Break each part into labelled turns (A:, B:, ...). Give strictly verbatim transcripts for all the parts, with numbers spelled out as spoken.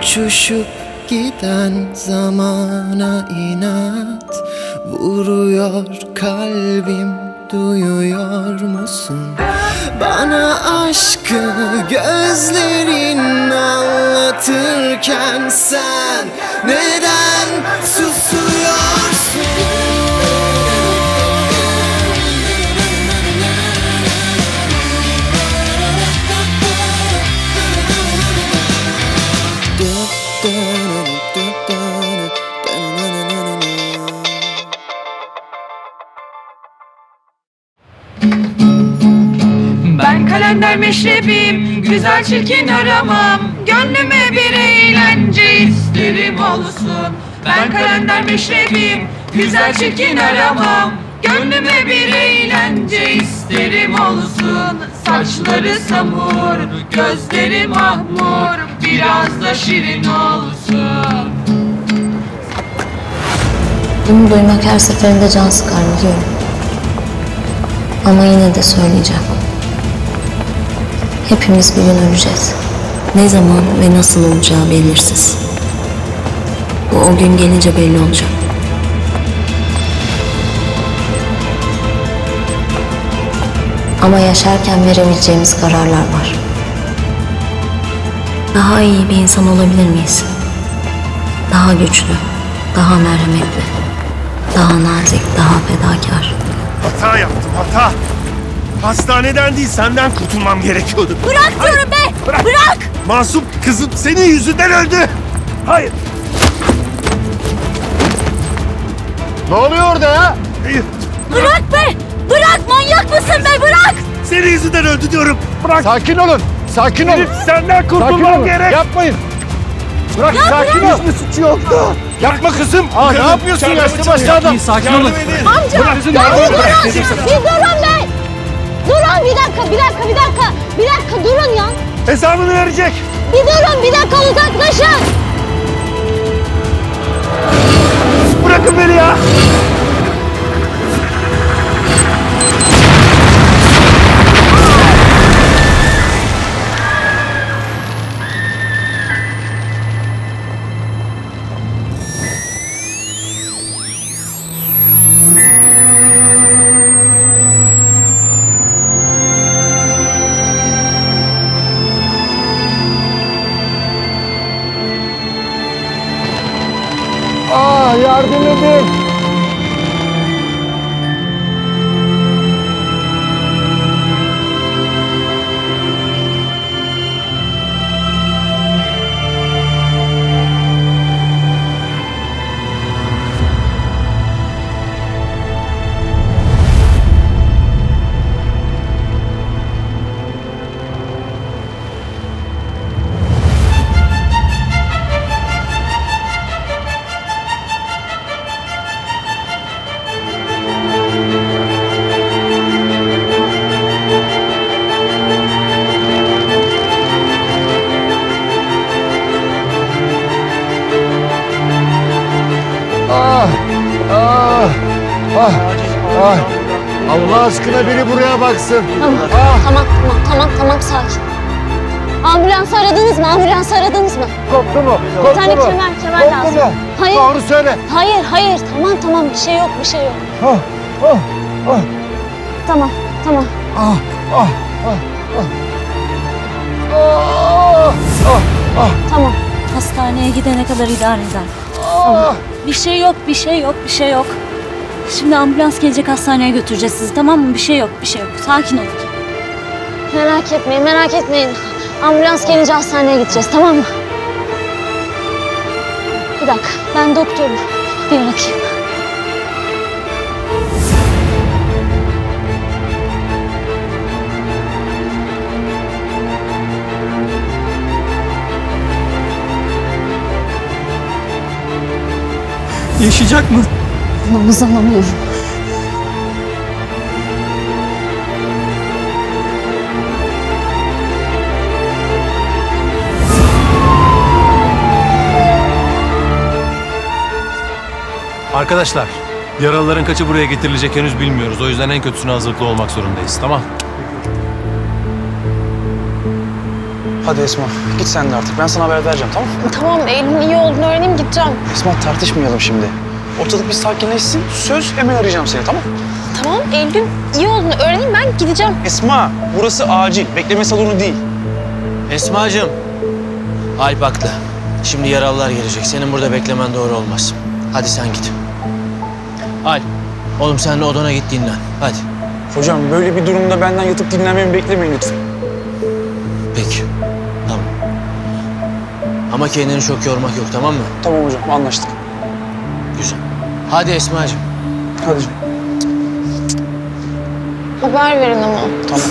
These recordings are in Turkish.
A: Uçuşup giden zamana inat vuruyor kalbim, duyuyor musun? Bana aşkı gözlerin anlatırken sen neden susuyorsun?
B: Ben kalender meşrebim, güzel çirkin aramam. Gönlüme bir eğlence isterim olsun. Ben kalender meşrebim, güzel çirkin aramam. Gönlüme bir eğlence isterim olsun. Saçları samur, gözleri mahmur, biraz da şirin olsun.
C: Bunu duymak her seferinde can sıkar biliyorum. Ama yine de söyleyeceğim. Hepimiz bir gün öleceğiz. Ne zaman ve nasıl olacağı belirsiz. Bu o gün gelince belli olacak. Ama yaşarken verebileceğimiz kararlar var. Daha iyi bir insan olabilir miyiz? Daha güçlü, daha merhametli, daha nazik, daha fedakar.
D: Hata yaptım, hata. Hastaneden değil, senden kurtulmam gerekiyordu.
E: Bırak diyorum be! Bırak! Bırak!
D: Masum kızım senin yüzünden öldü. Hayır.
F: Ne oluyor orada ya?
D: Hayır.
E: Bırak be! Bırak! Manyak mısın be? Bırak!
D: Senin yüzünden öldü diyorum. Bırak.
F: Sakin olun. Sakin olun.
D: Benim senden kurtulmam gerek.
F: Yapmayın. Bırak,
E: Ya
F: sakin
E: bırak.
F: ol. Hiçbir suçu yoktu. Yapma kızım. Aa, ne yapıyorsun yaşlı başlı adam?
D: Sakin olun.
E: Amca! Ya bir durun! Bir durun be! Durun bir dakika, bir dakika, bir dakika! Bir dakika durun ya!
D: Hesabını verecek.
E: Bir durun, bir dakika uzaklaşın!
D: Bırakın beni ya.
F: Aa, yardım edin. Ah, ah, ah, ah. Allah aşkına biri buraya baksın.
E: Tamam,
F: Ah.
E: tamam, tamam, tamam, tamam, sakin. Ambulans aradınız mı? Ambulans aradınız mı?
F: Koptu mu?
E: Bir
F: Koptu
E: tane
F: mu?
E: kemer, kemer
F: Koptu
E: lazım.
F: mu?
E: Hayır.
F: Doğru söyle.
E: Hayır, hayır. Tamam, tamam. Bir şey yok, bir şey yok.
F: Ah, ah, ah,
E: Tamam, tamam.
F: ah, ah, ah, ah. Ah, ah, ah,
E: Tamam. Hastaneye gidene kadar idare eder.
F: ah.
E: Bir şey yok, bir şey yok, bir şey yok. Şimdi ambulans gelecek, hastaneye götüreceğiz sizi, tamam mı? Bir şey yok, bir şey yok. Sakin olun. Merak etmeyin, merak etmeyin. Ambulans gelince hastaneye gideceğiz, tamam mı? Bir dakika, ben doktorum. Bir bakayım.
A: Yaşayacak mı?
E: Nabız alamıyorum.
G: Arkadaşlar, yaralıların kaçı buraya getirilecek henüz bilmiyoruz. O yüzden en kötüsüne hazırlıklı olmak zorundayız, tamam?
H: Hadi Esma, git sen de artık. Ben sana haber vereceğim, tamam mı?
I: Tamam, Eylül'ün iyi olduğunu öğreneyim, gideceğim.
H: Esma, tartışmayalım şimdi. Ortalık bir sakinleşsin. Söz, hemen arayacağım seni, tamam mı?
I: Tamam, Eylül'ün iyi olduğunu öğreneyim, ben gideceğim.
H: Esma, burası acil. Bekleme salonu değil.
J: Esma'cığım, Alp haklı. Şimdi yaralılar gelecek. Senin burada beklemen doğru olmaz. Hadi sen git. Alp, oğlum sen de odana git dinlen. Hadi.
H: Hocam, böyle bir durumda benden yatıp dinlenmemi beklemeyin lütfen.
J: Peki, tamam. Ama kendini çok yormak yok, tamam mı?
H: Tamam hocam, anlaştık.
J: Güzel. Hadi Esma'cığım.
H: Hadi hocam.
I: Haber verin ama.
H: Tamam.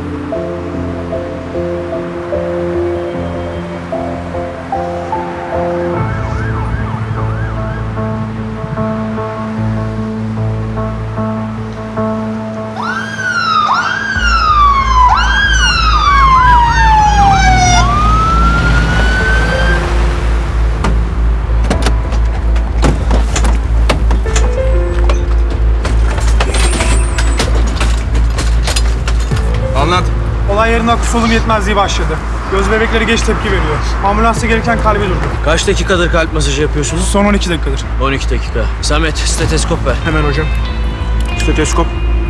K: Anlat.
L: Olay yerinde aklı solum yetmezliği başladı. Göz bebekleri geç tepki veriyor. Ambulansa gelirken kalbi durdu.
J: Kaç dakikadır kalp masajı yapıyorsunuz?
L: Son on iki dakikadır.
J: on iki dakika. Samet, steteskop ver.
L: Hemen hocam. Steteskop.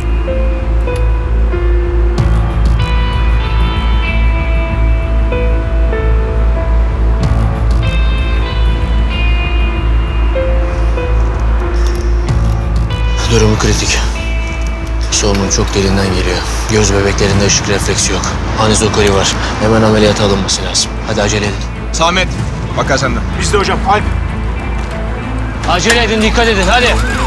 J: Durumu kritik. Solunum çok derinden geliyor. Göz bebeklerinde ışık refleksi yok. Anizokori var. Hemen ameliyata alınması lazım. Hadi acele edin.
K: Samet, bakar sende.
L: Bizde hocam. Alp.
J: Acele edin, dikkat edin. Hadi.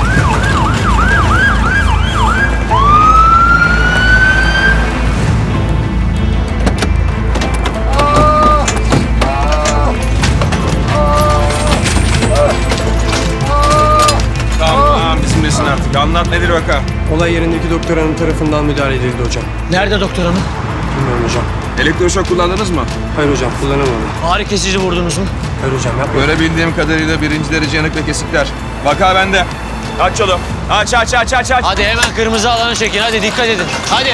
K: Tamam, bizimlesin artık. Anlat, nedir vaka?
A: Olay yerindeki doktor hanım tarafından müdahale edildi hocam.
J: Nerede doktor hanım?
A: Bilmiyorum hocam.
K: Elektroşok kullandınız mı?
A: Hayır hocam, kullanamadım.
J: Ağrı kesici vurdunuz mu?
A: Hayır hocam, yapmayın.
K: Görebildiğim kadarıyla birinci derece yanık ve kesikler. Vaka bende. Aç yolu. Aç, aç, aç, aç, aç.
J: Hadi hemen kırmızı alana çekin. Hadi dikkat edin. Hadi.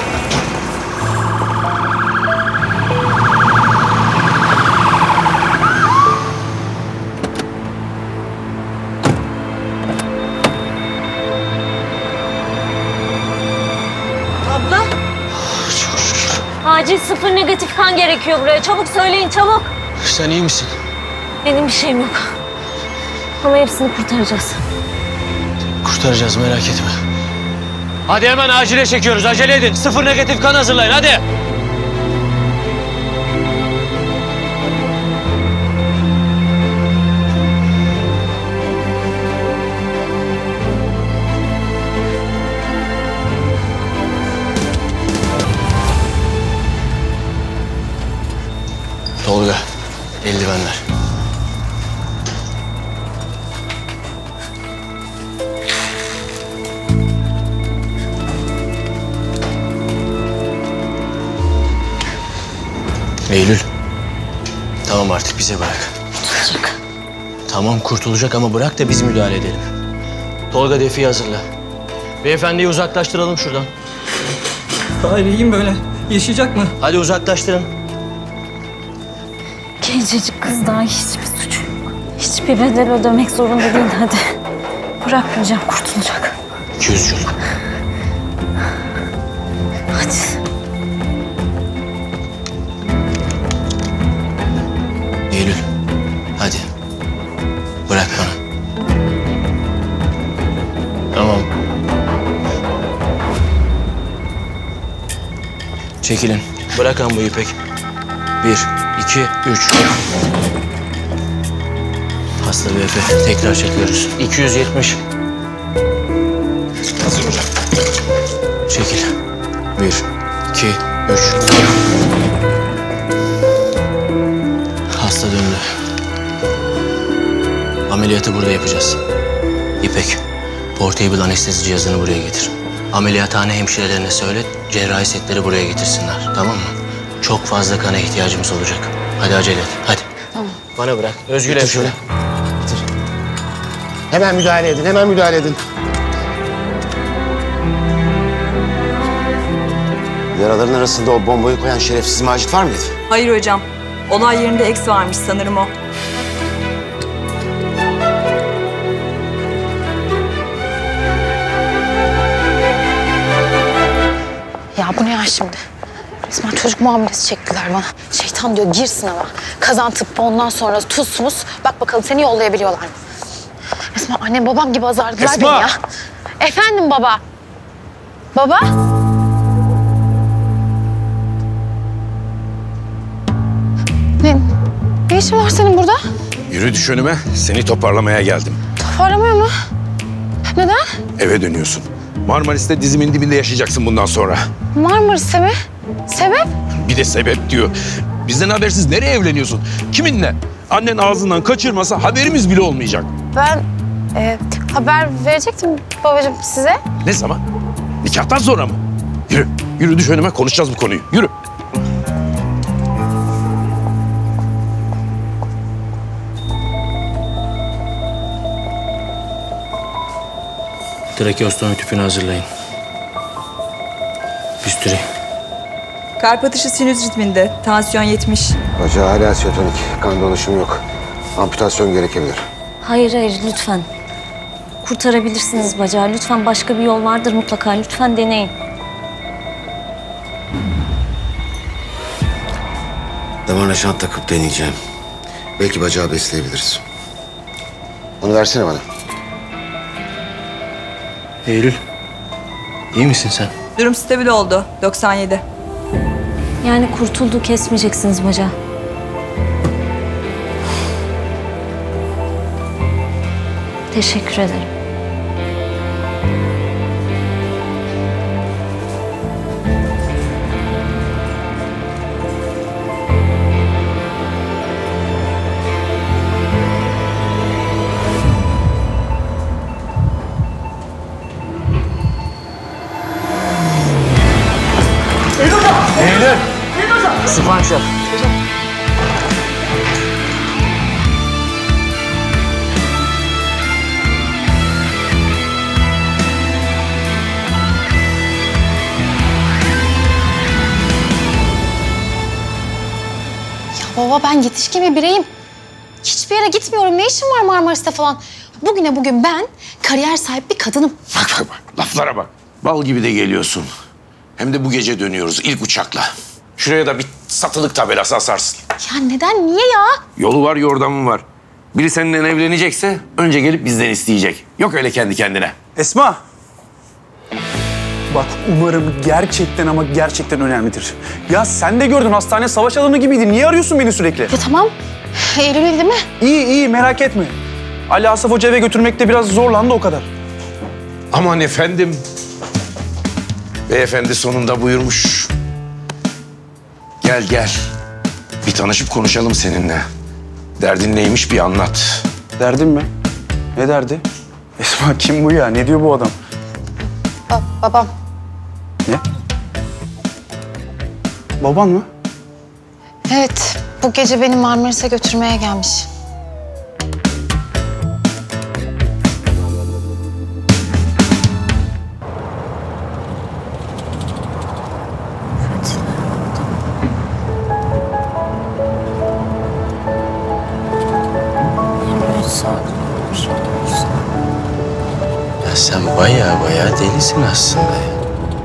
E: Abla.
J: Çok şükür.
E: Acil sıfır negatif kan gerekiyor buraya. Çabuk söyleyin, çabuk.
J: Sen iyi misin?
E: Benim bir şeyim yok. Ama hepsini kurtaracağız.
J: Kurtaracağız, merak etme. Hadi hemen acile çekiyoruz. Acele edin. Sıfır negatif kan hazırlayın. Hadi. Tolga, eldivenler. Eylül. Tamam artık bize bırak.
E: Kurtulacak.
J: Tamam kurtulacak ama bırak da biz müdahale edelim. Tolga defiyi hazırla. Beyefendiyi uzaklaştıralım şuradan.
A: Hayır, iyiyim böyle. Yaşayacak mı?
J: Hadi uzaklaştırın.
E: Gencecik kız daha hiçbir suçu yok. Hiçbir bedel ödemek zorunda değil, hadi. Bırakmayacağım, kurtulacak.
J: iki yüz jül.
E: Hadi.
J: Eylül. Hadi. Bırak bana. Tamam. Çekilin. Bırakın bu İpek. Bir, iki, üç. Hasta B F. Tekrar çekiyoruz. iki yüz yetmiş.
K: Hazır hocam.
J: Çekil. Bir, iki, üç. Hasta döndü. Ameliyatı burada yapacağız. İpek, portable anestezi cihazını buraya getir. Ameliyathane hemşirelerine söyle, cerrahi setleri buraya getirsinler. Tamam mı? Çok fazla kana ihtiyacımız olacak. Hadi acele et. Hadi.
E: Tamam.
J: Bana bırak. Özgür
F: Getir şöyle. Getir. Hemen müdahale edin, hemen müdahale edin.
M: Yaraların arasında o bombayı koyan şerefsiz Macit var mıydı?
N: Hayır hocam. Olay yerinde eks varmış sanırım o.
I: Ya bu ne ya şimdi? Resmen çocuk muamelesi çektiler bana. Şeytan diyor gir sınava. Kazan tıbbı ondan sonra tuzsuz. Bak bakalım seni yollayabiliyorlar mı? Resmen annem babam gibi azarladılar
K: Esma!
I: beni ya. Efendim baba. Baba? Ne, ne işin var senin burada?
O: Yürü düş önüme. Seni toparlamaya geldim.
I: Toparlamıyor mu? Neden?
O: Eve dönüyorsun. Marmaris'te dizimin dibinde yaşayacaksın bundan sonra.
I: Marmaris'te mi? Sebep?
O: Bir de sebep diyor. Bizden habersiz nereye evleniyorsun? Kiminle? Annen ağzından kaçırmasa haberimiz bile olmayacak.
I: Ben e, haber verecektim babacığım size.
O: Ne zaman? Nikahtan sonra mı? Yürü. Yürü düş önüme, konuşacağız bu konuyu. Yürü.
J: Trakeostomi tüpünü hazırlayın. Büstüri.
N: Kalp atışı sinüs ritminde. Tansiyon yetmiş.
M: Bacağı hala siyotonik. Kan dolaşımı yok. Amputasyon gerekebilir.
C: Hayır hayır lütfen. Kurtarabilirsiniz bacağı. Lütfen başka bir yol vardır mutlaka. Lütfen deneyin.
M: Damarına şant takıp deneyeceğim. Belki bacağı besleyebiliriz. Onu versene bana.
J: Eylül. İyi misin sen?
N: Durum stabil oldu. doksan yedi.
C: Yani kurtuldu, kesmeyeceksiniz bacağı. Teşekkür ederim.
F: Eylül! Sıfanç yap.
I: Ya baba ben yetişkin bir bireyim. Hiçbir yere gitmiyorum. Ne işim var Marmaris'te falan? Bugüne bugün ben kariyer sahibi bir kadınım.
O: Bak bak bak. Laflara bak. Bal gibi de geliyorsun. Hem de bu gece dönüyoruz ilk uçakla. Şuraya da bir satılık tabelası asarsın.
I: Ya neden? Niye ya?
O: Yolu var, yordamı var. Biri seninle evlenecekse önce gelip bizden isteyecek. Yok öyle kendi kendine.
H: Esma. Bak umarım gerçekten ama gerçekten önemlidir. Ya sen de gördün hastane savaş alanı gibiydi. Niye arıyorsun beni sürekli?
I: Ya tamam. Eylül değil mi?
H: İyi iyi merak etme. Ali Asaf Hoca eve götürmekte biraz zorlandı o kadar.
O: Aman efendim. Beyefendi sonunda buyurmuş. Gel gel. Bir tanışıp konuşalım seninle. Derdin neymiş bir anlat.
H: Derdin mi? Ne derdi? Esma kim bu ya? Ne diyor bu adam?
I: Ba babam.
H: Ne? Baban mı?
I: Evet. Bu gece beni Marmaris'e götürmeye gelmiş.
J: Ya sen baya baya delisin aslında ya.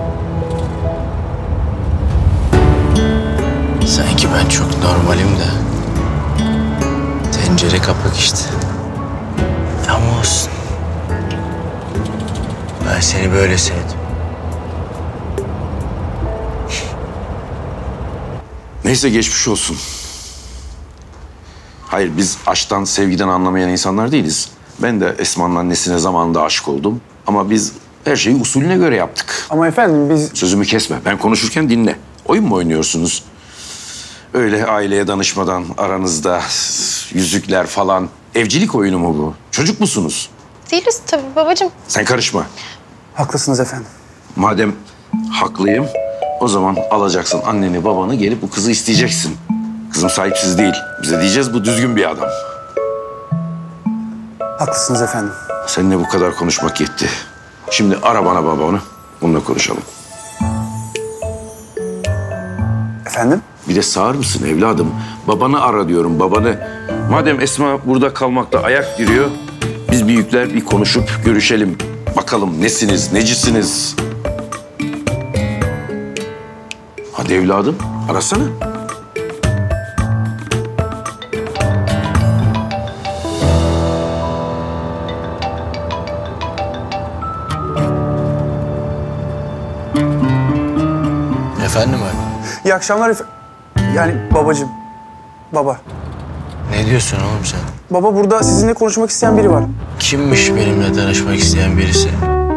J: Sanki ben çok normalim de. Tencere kapak işte. Ama olsun. Ben seni böyle sevdim.
O: Neyse geçmiş olsun. Hayır biz aşktan, sevgiden anlamayan insanlar değiliz. Ben de Esma'nın annesine zamanında aşık oldum. Ama biz her şeyi usulüne göre yaptık.
H: Ama efendim biz...
O: Sözümü kesme. Ben konuşurken dinle. Oyun mu oynuyorsunuz? Öyle aileye danışmadan aranızda yüzükler falan. Evcilik oyunu mu bu? Çocuk musunuz?
I: Değiliz tabii babacığım.
O: Sen karışma.
H: Haklısınız efendim.
O: Madem haklıyım, o zaman alacaksın anneni babanı gelip bu kızı isteyeceksin. Kızım sahipsiz değil. Bize diyeceğiz bu düzgün bir adam.
H: Haklısınız efendim.
O: Seninle bu kadar konuşmak yetti. Şimdi ara bana babanı. Bununla konuşalım.
F: Efendim?
O: Bir de sağır mısın evladım? Babanı ara diyorum, babanı. Madem Esma burada kalmakta ayak diriyor, biz büyükler bir konuşup görüşelim. Bakalım nesiniz, necisiniz? Hadi evladım, arasana.
J: Efendim abi?
F: İyi akşamlar efendim. Yani babacığım. Baba.
J: Ne diyorsun oğlum sen?
F: Baba burada sizinle konuşmak isteyen biri var.
J: Kimmiş benimle tanışmak isteyen birisi?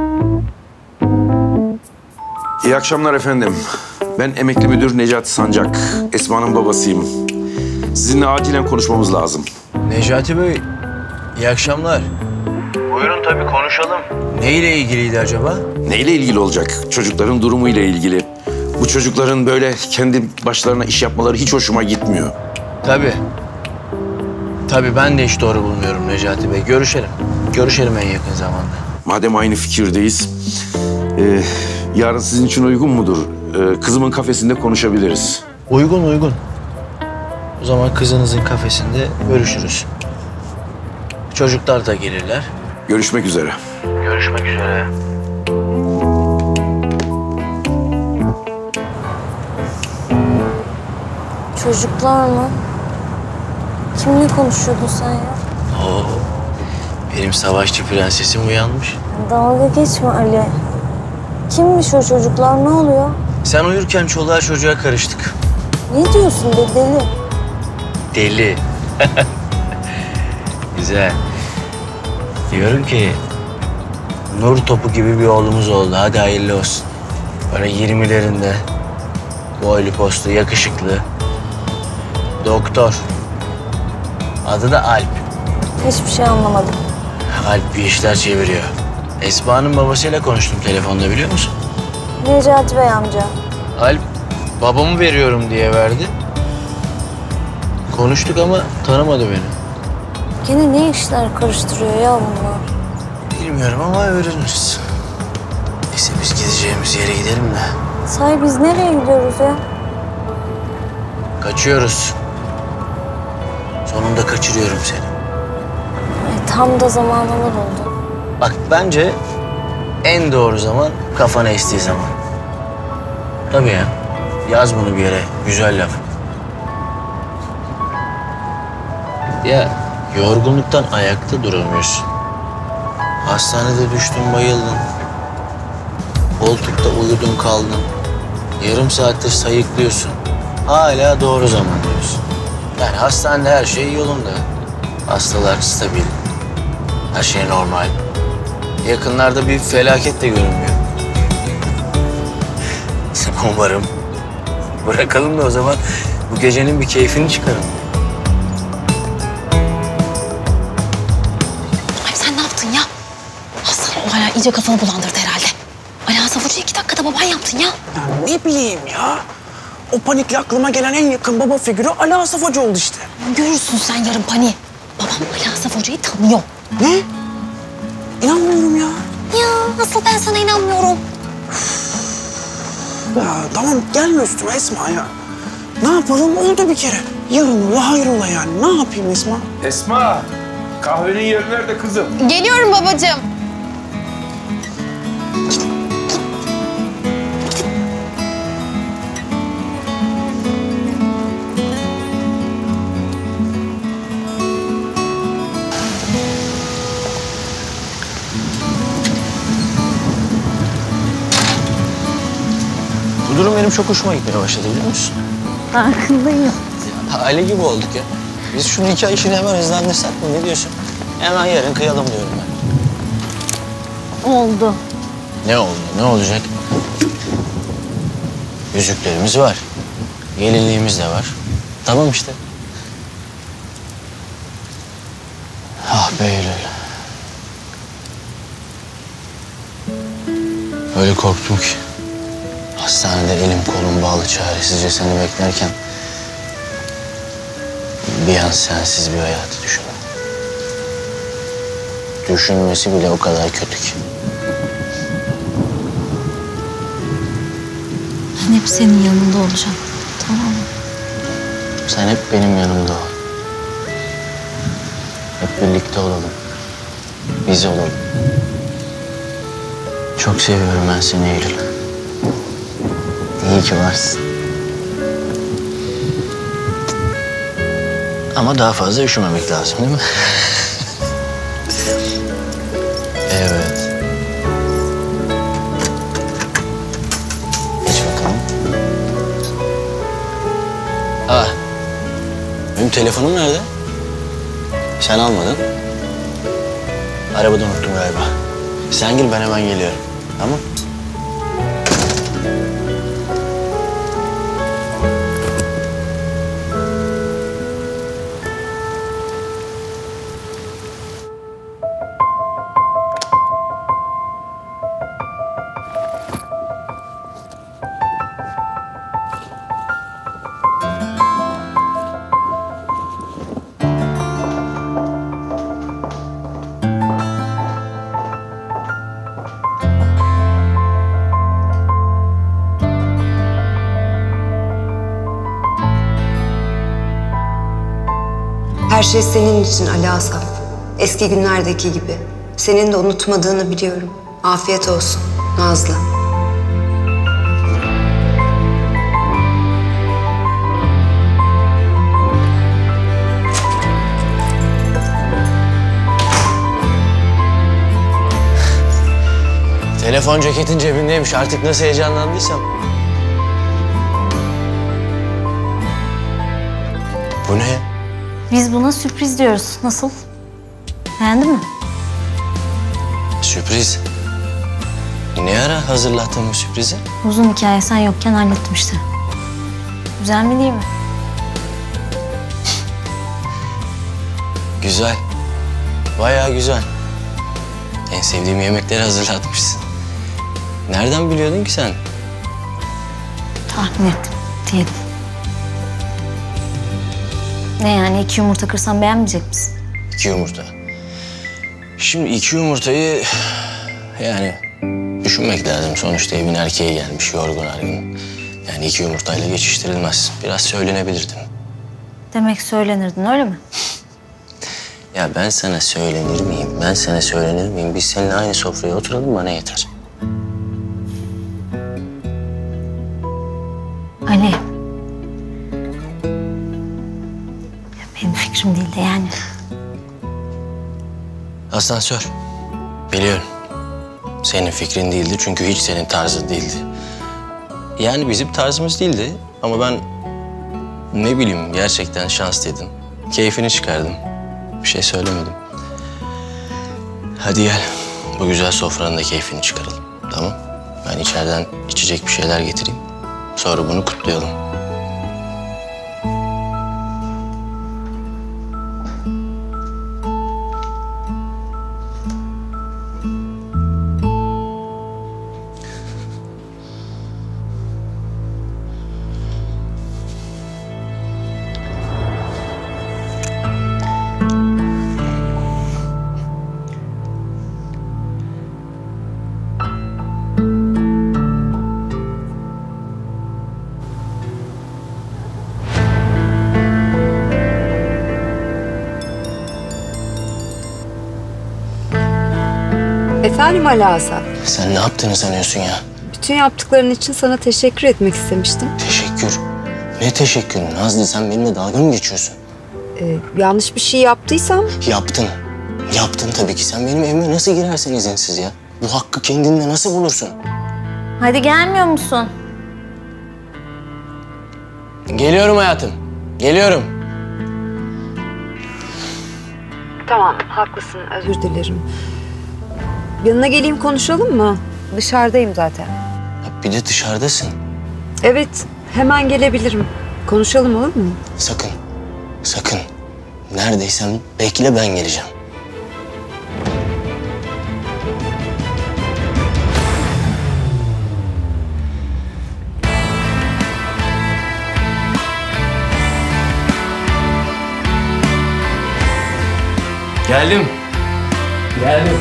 O: İyi akşamlar efendim. Ben emekli müdür Necati Sancak. Esma'nın babasıyım. Sizinle acilen konuşmamız lazım.
J: Necati Bey, iyi akşamlar. Buyurun tabii konuşalım. Neyle ilgiliydi acaba?
O: Neyle ilgili olacak? Çocukların durumuyla ilgili. Bu çocukların böyle kendi başlarına iş yapmaları hiç hoşuma gitmiyor.
J: Tabii. Tabii ben de hiç doğru bulmuyorum Necati Bey. Görüşelim. Görüşelim en yakın zamanda.
O: Madem aynı fikirdeyiz, e, yarın sizin için uygun mudur? E, kızımın kafesinde konuşabiliriz.
J: Uygun uygun. O zaman kızınızın kafesinde görüşürüz. Çocuklar da gelirler.
O: Görüşmek üzere.
J: Görüşmek üzere.
C: Çocuklar mı? Kimle konuşuyordun sen ya?
J: Oo, benim savaşçı prensesim uyanmış.
C: Dalga geçme Ali. Kimmiş o çocuklar? Ne oluyor?
J: Sen uyurken çoluğa çocuğa karıştık.
C: Ne diyorsun be deli?
J: Deli. Güzel. Diyorum ki nur topu gibi bir oğlumuz oldu. Hadi hayırlı olsun. Böyle yirmilerinde boylu postlu, yakışıklı. Doktor. Adı da Alp.
C: Hiçbir şey anlamadım.
J: Alp bir işler çeviriyor. Esma'nın babasıyla konuştum telefonda biliyor musun?
C: Necati Bey amca.
J: Alp babamı veriyorum diye verdi. Konuştuk ama tanımadı beni.
C: Gene ne işler karıştırıyor ya bunlar?
J: Bilmiyorum ama öğreniriz. Neyse biz gideceğimiz yere gidelim de.
C: Sahi biz nereye gidiyoruz ya?
J: Kaçıyoruz. Sonunda kaçırıyorum seni.
C: Ay, tam da zamanlar oldu.
J: Bak bence en doğru zaman kafana estiği zaman. Tabii ya. Yaz bunu bir yere. Güzel laf. Ya yorgunluktan ayakta duramıyorsun. Hastanede düştün bayıldın. Koltukta uyudun kaldın. Yarım saattir sayıklıyorsun. Hala doğru zaman diyorsun. Yani hastanede her şey yolunda. Hastalar stabil. Her şey normal. Yakınlarda bir felaket de görünmüyor. Umarım. Bırakalım da o zaman bu gecenin bir keyfini çıkaralım.
I: Ay sen ne yaptın ya? Aslan o hala iyice kafanı bulandırdı herhalde. Ali Asaf Hoca'yı iki dakikada baban yaptın ya.
P: Ya ne bileyim ya. O panikle aklıma gelen en yakın baba figürü Ali Asaf Hoca oldu işte.
I: Görürsün sen yarın paniği. Babam Ali Asaf Hoca'yı tanıyor.
P: Ne? İnanmıyorum ya.
I: Ya asıl ben sana inanmıyorum.
P: Ya tamam gelme üstüme Esma ya. Ne yapalım oldu bir kere. Yarın ola hayrola yani. Ne yapayım Esma?
D: Esma, kahvenin yeri nerede kızım?
I: Geliyorum babacığım.
J: Bu durum benim çok hoşuma gitmeye başladı biliyor musun?
C: Farkındayım.
J: Aile gibi olduk ya. Biz şu nikah işini hemen hızlandırsak mı? Ne diyorsun? Hemen yarın kıyalım diyorum ben.
C: Oldu.
J: Ne oldu? Ne olacak? Yüzüklerimiz var. Gelinliğimiz de var. Tamam işte. Ah be Eylül. Öyle korktum ki. Hastanede elim kolum bağlı çaresizce seni beklerken bir an sensiz bir hayatı düşündüm. Düşünmesi bile o kadar kötü ki.
C: Ben hep senin yanında olacağım. Tamam mı?
J: Sen hep benim yanımda ol. Hep birlikte olalım. Biz olalım. Çok seviyorum ben seni Eylül. İyi ki varsın. Ama daha fazla üşümemek lazım değil mi? Evet. Geç bakalım. Aa, benim telefonum nerede? Sen almadın. Arabada unuttum galiba. Sen gir, ben hemen geliyorum. Tamam?
Q: Her şey senin için Ali Asaf. Eski günlerdeki gibi. Senin de unutmadığını biliyorum. Afiyet olsun Nazlı.
J: Telefon ceketin cebindeymiş. Artık nasıl heyecanlandıysam. Bu ne?
E: Biz buna sürpriz diyoruz. Nasıl? Beğendin mi?
J: Sürpriz. Ne ara hazırlattın bu sürprizi?
E: Uzun hikaye, sen yokken hallettim işte. Güzel mi değil mi?
J: Güzel. Bayağı güzel. En sevdiğim yemekleri hazırlatmışsın. Nereden biliyordun ki sen?
E: Tahmin ettim diyelim. Ne yani, iki yumurta kırsam beğenmeyecek misin?
J: İki yumurta. Şimdi iki yumurtayı yani düşünmek lazım. Sonuçta evin erkeği gelmiş, yorgun argın. Yani iki yumurtayla geçiştirilmez. Biraz söylenebilirdim.
E: Demek söylenirdin, öyle mi?
J: Ya ben sana söylenir miyim? Ben sana söylenir miyim? Biz seninle aynı sofraya oturalım, bana yeter.
E: Ali. Ya benim fikrim değil de yani.
J: Asansör. Biliyorum. Senin fikrin değildi çünkü hiç senin tarzın değildi. Yani bizim tarzımız değildi ama ben ne bileyim gerçekten şanslıydım. Keyfini çıkardım. Bir şey söylemedim. Hadi gel. Bu güzel sofranın da keyfini çıkaralım. Tamam? Ben içeriden içecek bir şeyler getireyim. Sonra bunu kutlayalım.
Q: Efendim Ali Asaf.
J: Sen ne yaptığını sanıyorsun ya?
Q: Bütün yaptıkların için sana teşekkür etmek istemiştim.
J: Teşekkür. Ne teşekkürü Nazlı? Sen benimle dalga mı geçiyorsun?
Q: Ee, yanlış bir şey yaptıysam...
J: Yaptın. Yaptın tabii ki. Sen benim evime nasıl girersin izinsiz ya? Bu hakkı kendinde nasıl bulursun?
E: Hadi gelmiyor musun?
J: Geliyorum hayatım. Geliyorum.
Q: Tamam, haklısın. Özür dilerim. Yanına geleyim, konuşalım mı? Dışarıdayım zaten.
J: Ya bir de dışarıdasın.
Q: Evet, hemen gelebilirim. Konuşalım, olur mu?
J: Sakın. Sakın. Neredeysen bekle, ben geleceğim. Geldim. Geldim.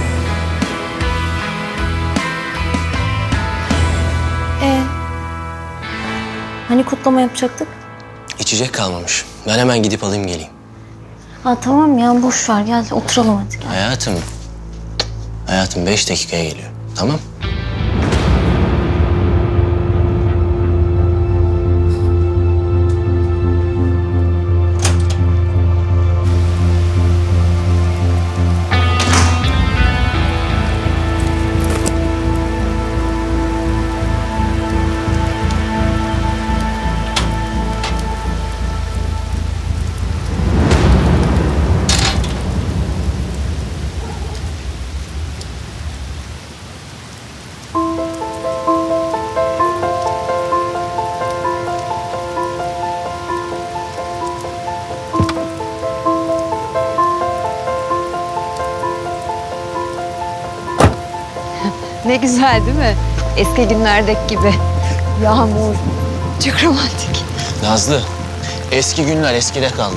E: Ee, hani kutlama yapacaktık?
J: İçecek kalmamış. Ben hemen gidip alayım geleyim.
E: Ha tamam ya boş ver gel oturalım hadi gel.
J: Hayatım. Hayatım beş dakikaya geliyor. Tamam?
Q: Ne güzel değil mi? Eski günlerdeki gibi. Yağmur. Çok romantik.
J: Nazlı, eski günler eskide kaldı.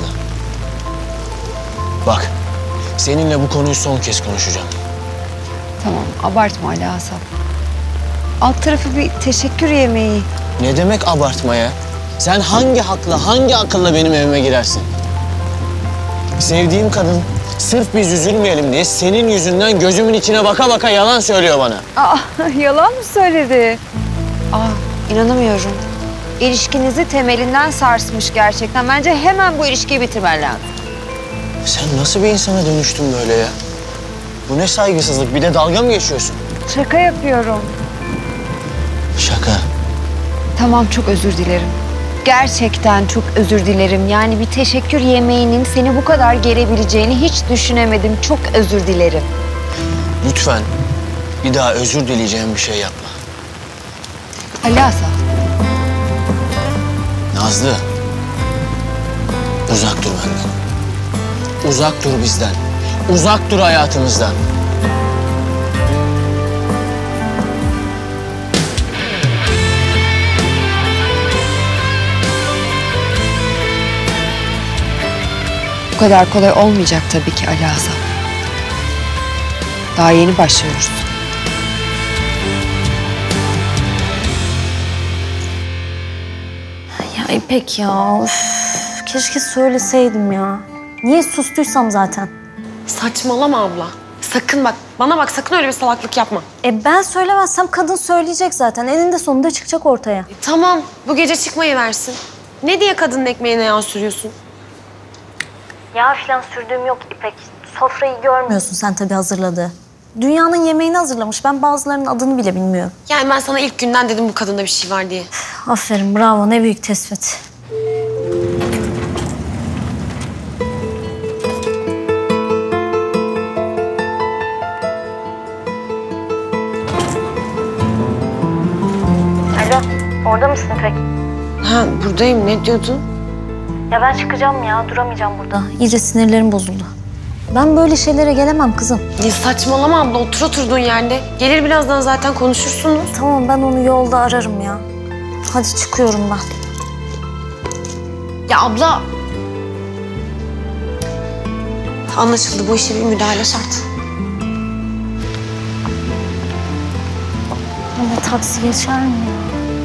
J: Bak, seninle bu konuyu son kez konuşacağım.
Q: Tamam, abartma Ali Asaf. Alt tarafı bir teşekkür yemeği.
J: Ne demek abartma ya? Sen hangi hakla, hangi akılla benim evime girersin? Sevdiğim kadın sırf biz üzülmeyelim diye senin yüzünden gözümün içine baka baka yalan söylüyor bana.
Q: Aa, yalan mı söyledi? Aa, inanamıyorum. İlişkinizi temelinden sarsmış gerçekten. Bence hemen bu ilişkiyi bitirmen lazım.
J: Sen nasıl bir insana dönüştün böyle ya? Bu ne saygısızlık? Bir de dalga mı geçiyorsun?
Q: Şaka yapıyorum.
J: Şaka.
Q: Tamam, çok özür dilerim. Gerçekten çok özür dilerim. Yani bir teşekkür yemeğinin seni bu kadar gerebileceğini hiç düşünemedim. Çok özür dilerim.
J: Lütfen bir daha özür dileyeceğim bir şey yapma.
Q: Ali Asaf.
J: Nazlı. Uzak dur benden. Uzak dur bizden. Uzak dur hayatımızdan.
Q: Bu kadar kolay olmayacak tabii ki Ali Asaf. Daha yeni başlıyoruz.
E: Ya İpek ya üf, keşke söyleseydim ya. Niye sustuysam zaten.
R: Saçmalama abla. Sakın bak, bana bak sakın öyle bir salaklık yapma.
E: E ben söylemezsem kadın söyleyecek zaten. Eninde sonunda çıkacak ortaya.
R: E, tamam, bu gece çıkmayı versin. Ne diye kadının ekmeğine yağ sürüyorsun?
E: Yağ falan sürdüğüm yok İpek. Sofrayı görmüyorsun sen tabii hazırladığı. Dünyanın yemeğini hazırlamış. Ben bazılarının adını bile bilmiyorum.
R: Yani ben sana ilk günden dedim bu kadında bir şey var diye.
E: Aferin, bravo. Ne büyük tespit. Alo, orada mısın İpek?
R: Ha, buradayım. Ne diyordun?
E: Ya ben çıkacağım ya, duramayacağım burada. İyice sinirlerim bozuldu. Ben böyle şeylere gelemem kızım.
R: Ya saçmalama abla, otur oturduğun yerde. Gelir birazdan zaten konuşursunuz.
E: Tamam, ben onu yolda ararım ya. Hadi çıkıyorum ben.
R: Ya abla... Anlaşıldı, bu işe bir müdahale şart.
E: Ama taksi geçer mi ya?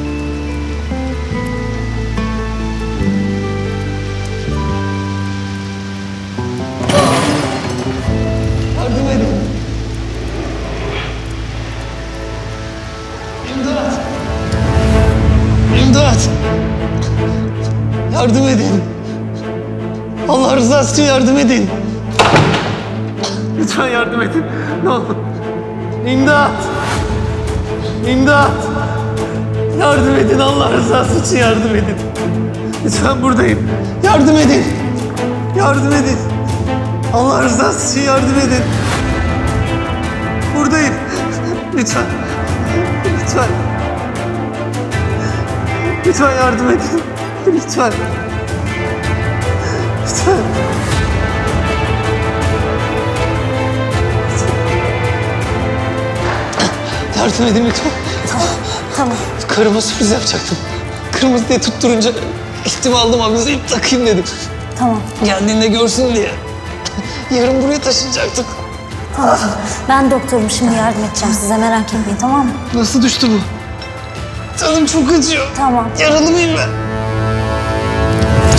A: Yardım edin. İmdat. İmdat. Yardım edin. Allah rızası için yardım edin. Lütfen yardım edin. Ne olur. İmdat. İmdat. Yardım edin. Allah rızası için yardım edin. Lütfen buradayım. Yardım edin. Yardım edin. Allah rızası için yardım edin. Buradayım. Lütfen. Lütfen. Lütfen yardım edin. Lütfen. Lütfen. Yardım edin lütfen.
E: Tamam, tamam.
A: Karıma sürpriz yapacaktım. Kırmızı diye tutturunca gittim aldım abize ip takayım dedim.
E: Tamam.
A: Geldiğinde görsün diye. Yarın buraya taşınacaktık.
E: Tamam. Ben doktorum, şimdi yardım edeceğim size, merak etmeyin, tamam mı?
A: Nasıl düştü bu? Canım çok acıyor.
E: Tamam.
A: Yaralı mıyım ben?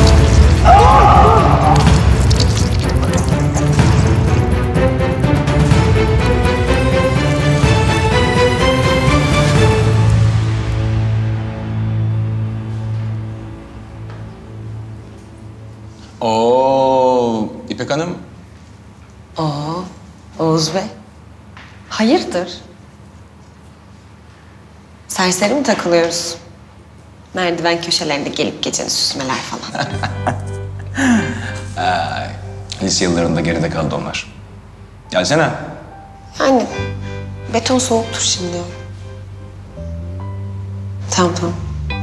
S: Oo, İpek Hanım.
R: Oo, Oğuz Bey. Hayırdır? Serseri mi takılıyoruz? Merdiven köşelerinde gelip geçen süsmeler falan.
S: Ay, lise yıllarında geride kaldı onlar. Gelsene.
R: Yani beton soğuktur şimdi. Tamam tamam.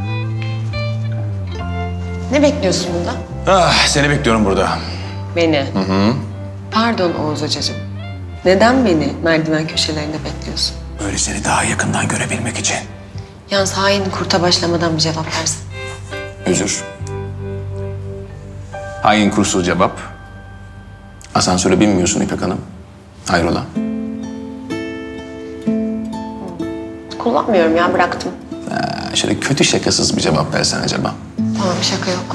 R: Ne bekliyorsun burada?
S: Ah, seni bekliyorum burada.
R: Beni.
S: Hı hı.
R: Pardon Oğuz Hocacığım. Neden beni merdiven köşelerinde bekliyorsun?
H: Öyle seni daha yakından görebilmek için.
R: Yalnız hain kurta başlamadan bir cevap versin.
S: Özür. Hain kursul cevap. Asansöre binmiyorsun İpek Hanım. Hayrola?
R: Kullanmıyorum ya, bıraktım.
S: Ee, şöyle kötü şakasız bir cevap versen acaba.
R: Tamam, şaka yok.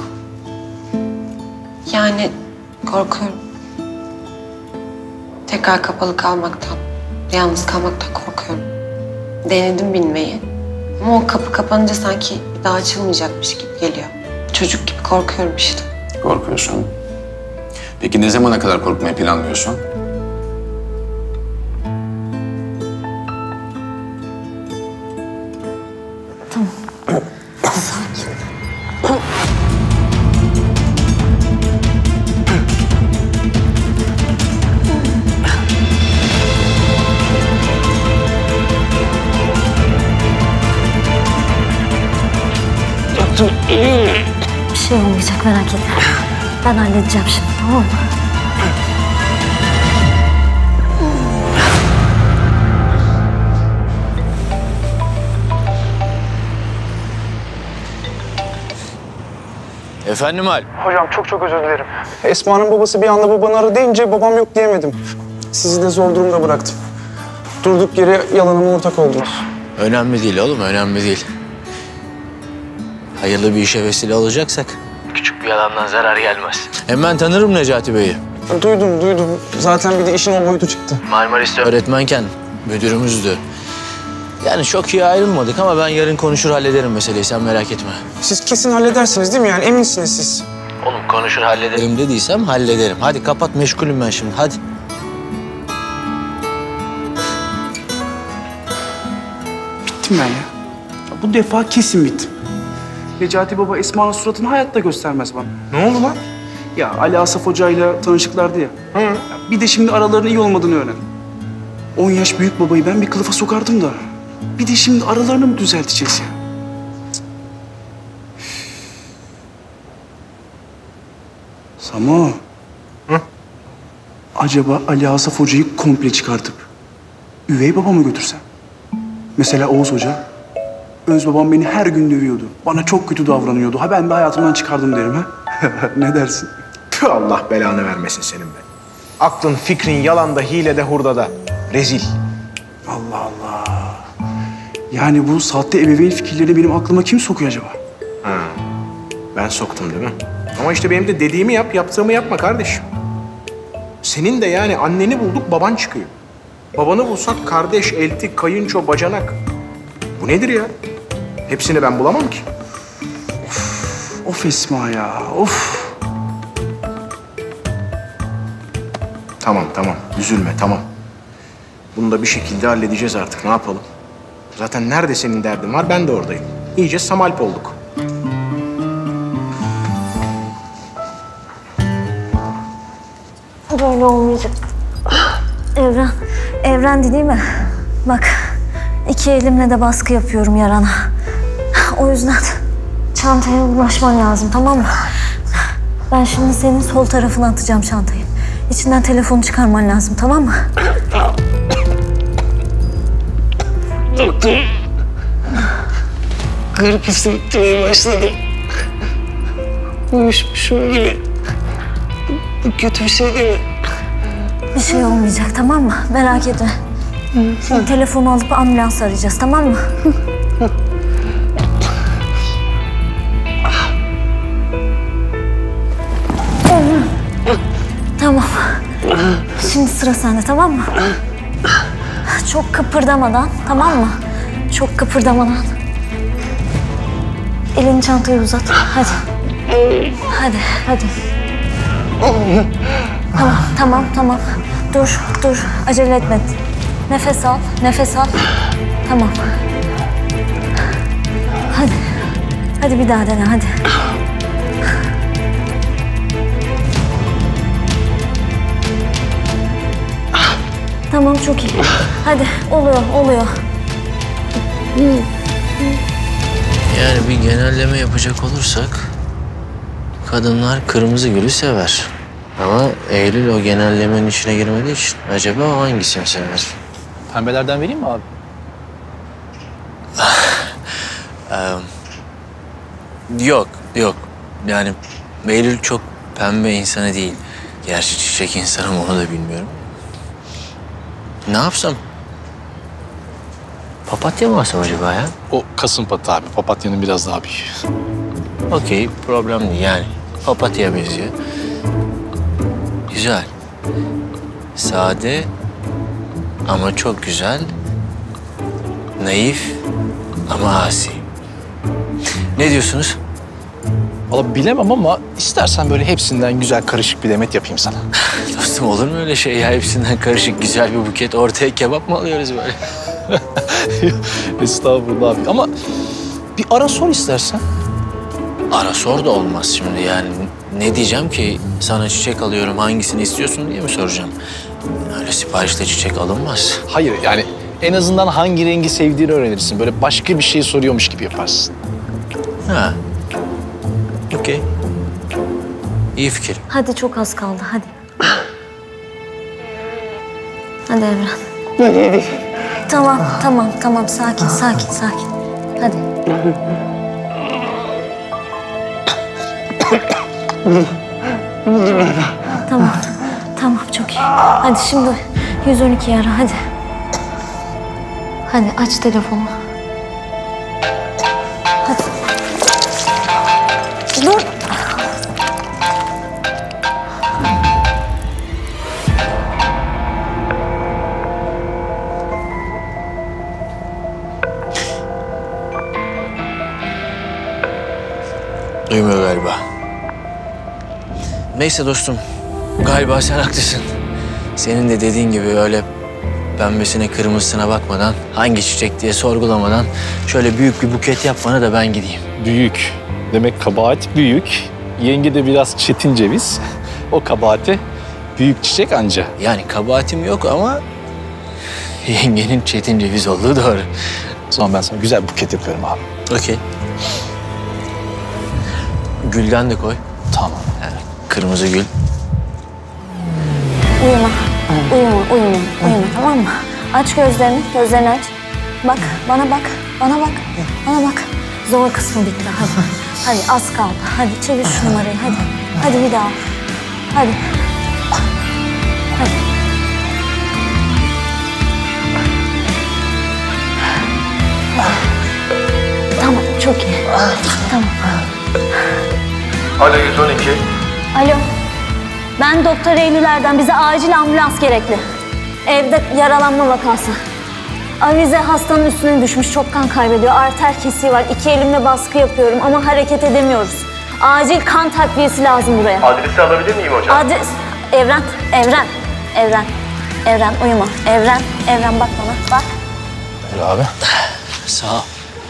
R: Yani korkuyorum. Tekrar kapalı kalmaktan, yalnız kalmaktan korkuyorum. Denedim binmeyi. Ama o kapı kapanınca sanki bir daha açılmayacakmış gibi geliyor. Çocuk gibi korkuyorum işte.
S: Korkuyorsun. Peki ne zamana kadar korkmayı planlıyorsun?
C: Tamam. Sakin. Bir şey olmayacak, merak etme. Ben halledeceğim şimdi, tamam mı?
T: Efendim Alp?
P: Hocam çok çok özür dilerim. Esma'nın babası bir anda babanı ara deyince babam yok diyemedim. Sizi de zor durumda bıraktım. Durduk yere yalanıma ortak oldunuz.
T: Önemli değil oğlum, önemli değil. Hayırlı bir işe vesile olacaksak küçük bir yalandan zarar gelmez. Hem ben tanırım Necati Bey'i.
P: Duydum, duydum. Zaten bir de işin o boyutu çıktı.
T: Marmaris'te öğretmenken müdürümüzdü. Yani çok iyi ayrılmadık ama ben yarın konuşur hallederim meseleyi, sen merak etme.
P: Siz kesin halledersiniz değil mi yani? Eminsiniz siz.
T: Oğlum konuşur hallederim dediysem hallederim. Hadi kapat, meşgulüm ben şimdi, hadi.
P: Bittim ben ya. Ya bu defa kesin bittim. Necati Baba Esma'nın suratını hayatta göstermez bana.
L: Ne oldu lan?
P: Ya Ali Asaf Hoca'yla tanışıklardı ya. Hı. Ya bir de şimdi aralarının iyi olmadığını öğren. On yaş büyük babayı ben bir kılıfa sokardım da. Bir de şimdi aralarını mı düzelteceğiz ya? Samo.
L: Hı?
P: Acaba Ali Asaf Hoca'yı komple çıkartıp üvey babama götürsem? Mesela Oğuz Hoca. Öz babam beni her gün dövüyordu. Bana çok kötü davranıyordu. Ha ben de hayatımdan çıkardım derim ha. Ne dersin?
L: Tüh, Allah belanı vermesin senin be. Aklın, fikrin yalanda, hilede, hurdada. Rezil.
P: Allah Allah. Yani bu sahte ebeveyn fikirlerini benim aklıma kim sokuyor acaba?
L: Ha. Ben soktum değil mi? Ama işte benim de dediğimi yap, yaptığımı yapma kardeşim. Senin de yani anneni bulduk, baban çıkıyor. Babanı bulsak kardeş, elti, kayınço, bacanak. Bu nedir ya? Hepsini ben bulamam ki.
P: Of, of Esma ya, of.
L: Tamam, tamam. Üzülme, tamam. Bunu da bir şekilde halledeceğiz artık. Ne yapalım? Zaten nerede senin derdin var, ben de oradayım. İyice samalp olduk.
C: Böyle olmayacak. Evren, Evren değil mi? Bak, iki elimle de baskı yapıyorum yarana. O yüzden çantaya ulaşman lazım, tamam mı? Ben şimdi senin sol tarafına atacağım çantayı. İçinden telefonu çıkarman lazım, tamam mı?
A: Doktor. Garip hissetmeye başladım. Uyuşmuşum gibi. Bu kötü bir şey değil mi?
C: Bir şey olmayacak, tamam mı? Merak etme. Şimdi telefonu alıp ambulans arayacağız, tamam mı? Tamam. Şimdi sıra sende, tamam mı? Çok kıpırdamadan, tamam mı? Çok kıpırdamadan. Elini çantaya uzat. Hadi. Hadi, hadi. Tamam, tamam, tamam. Dur, dur. Acele etme. Nefes al, nefes al. Tamam. Hadi. Hadi bir daha dene, hadi. Tamam, çok iyi. Hadi, oluyor, oluyor.
T: Yani bir genelleme yapacak olursak kadınlar kırmızı gülü sever. Ama Eylül o genellemenin içine girmediği için acaba o hangisini sever?
G: Pembelerden vereyim mi abi?
T: Ee, yok, yok. Yani Eylül çok pembe insanı değil. Gerçi çiçek insanı mı onu da bilmiyorum. Ne yapsam? Papatya mı alsam acaba ya?
G: O kasım patı abi. Papatyanın biraz daha büyüğü.
T: Okey, problem değil yani. Papatya benziyor. Güzel. Sade ama çok güzel. Naif ama asi. Ne diyorsunuz?
G: Valla bilemem ama istersen böyle hepsinden güzel karışık bir demet yapayım sana.
T: Dostum olur mu öyle şey ya? Hepsinden karışık güzel bir buket. Ortaya kebap mı alıyoruz böyle?
G: Estağfurullah abi. Ama bir ara sor istersen.
T: Ara sor da olmaz şimdi yani. Ne diyeceğim ki sana çiçek alıyorum hangisini istiyorsun diye mi soracağım? Öyle siparişle çiçek alınmaz.
G: Hayır yani en azından hangi rengi sevdiğini öğrenirsin. Böyle başka bir şey soruyormuş gibi yaparsın.
T: Ha. Okey. İyi fikir.
C: Hadi çok az kaldı, hadi. Hadi Evren. Tamam, tamam, tamam. Sakin, sakin, sakin. Hadi. Tamam, tamam. Çok iyi. Hadi şimdi yüz on iki ara, hadi. Hadi aç telefonu. Hadi. Dur.
T: Duymuyor galiba. Neyse dostum, galiba sen haklısın. Senin de dediğin gibi öyle pembesine kırmızısına bakmadan, hangi çiçek diye sorgulamadan şöyle büyük bir buket yapmana da ben gideyim.
G: Büyük. Demek kabahat büyük. Yenge de biraz çetin ceviz. O kabahati büyük çiçek anca.
T: Yani kabahatim yok ama yengenin çetin ceviz olduğu doğru.
G: O zaman ben sana güzel bir buket yapıyorum abi.
T: Okey. Gülden de koy.
G: Tamam.
T: Yani kırmızı gül.
C: Uyuma. Uyuma, uyuma, uyuma, tamam mı? Aç gözlerini, gözlerini aç. Bak, bana bak, bana bak, bana bak. Zor kısmı bitti, hadi. Hadi, az kaldı. Hadi, çevir şu numarayı, hadi. Hadi bir daha. Hadi. Hadi. Tamam, çok iyi. Tamam.
G: Alo yüz on iki.
C: Alo. Ben Doktor Eylül'lerden, bize acil ambulans gerekli. Evde yaralanma vakası. Avize hastanın üstüne düşmüş, çok kan kaybediyor. Arter kesiği var. İki elimle baskı yapıyorum ama hareket edemiyoruz. Acil kan takviyesi lazım buraya.
G: Adresi alabilir miyim hocam?
C: Adres... Evren, Evren, Evren. Evren uyuma. Evren, Evren bak bana, bak.
G: Öyle abi.
T: Sağ ol.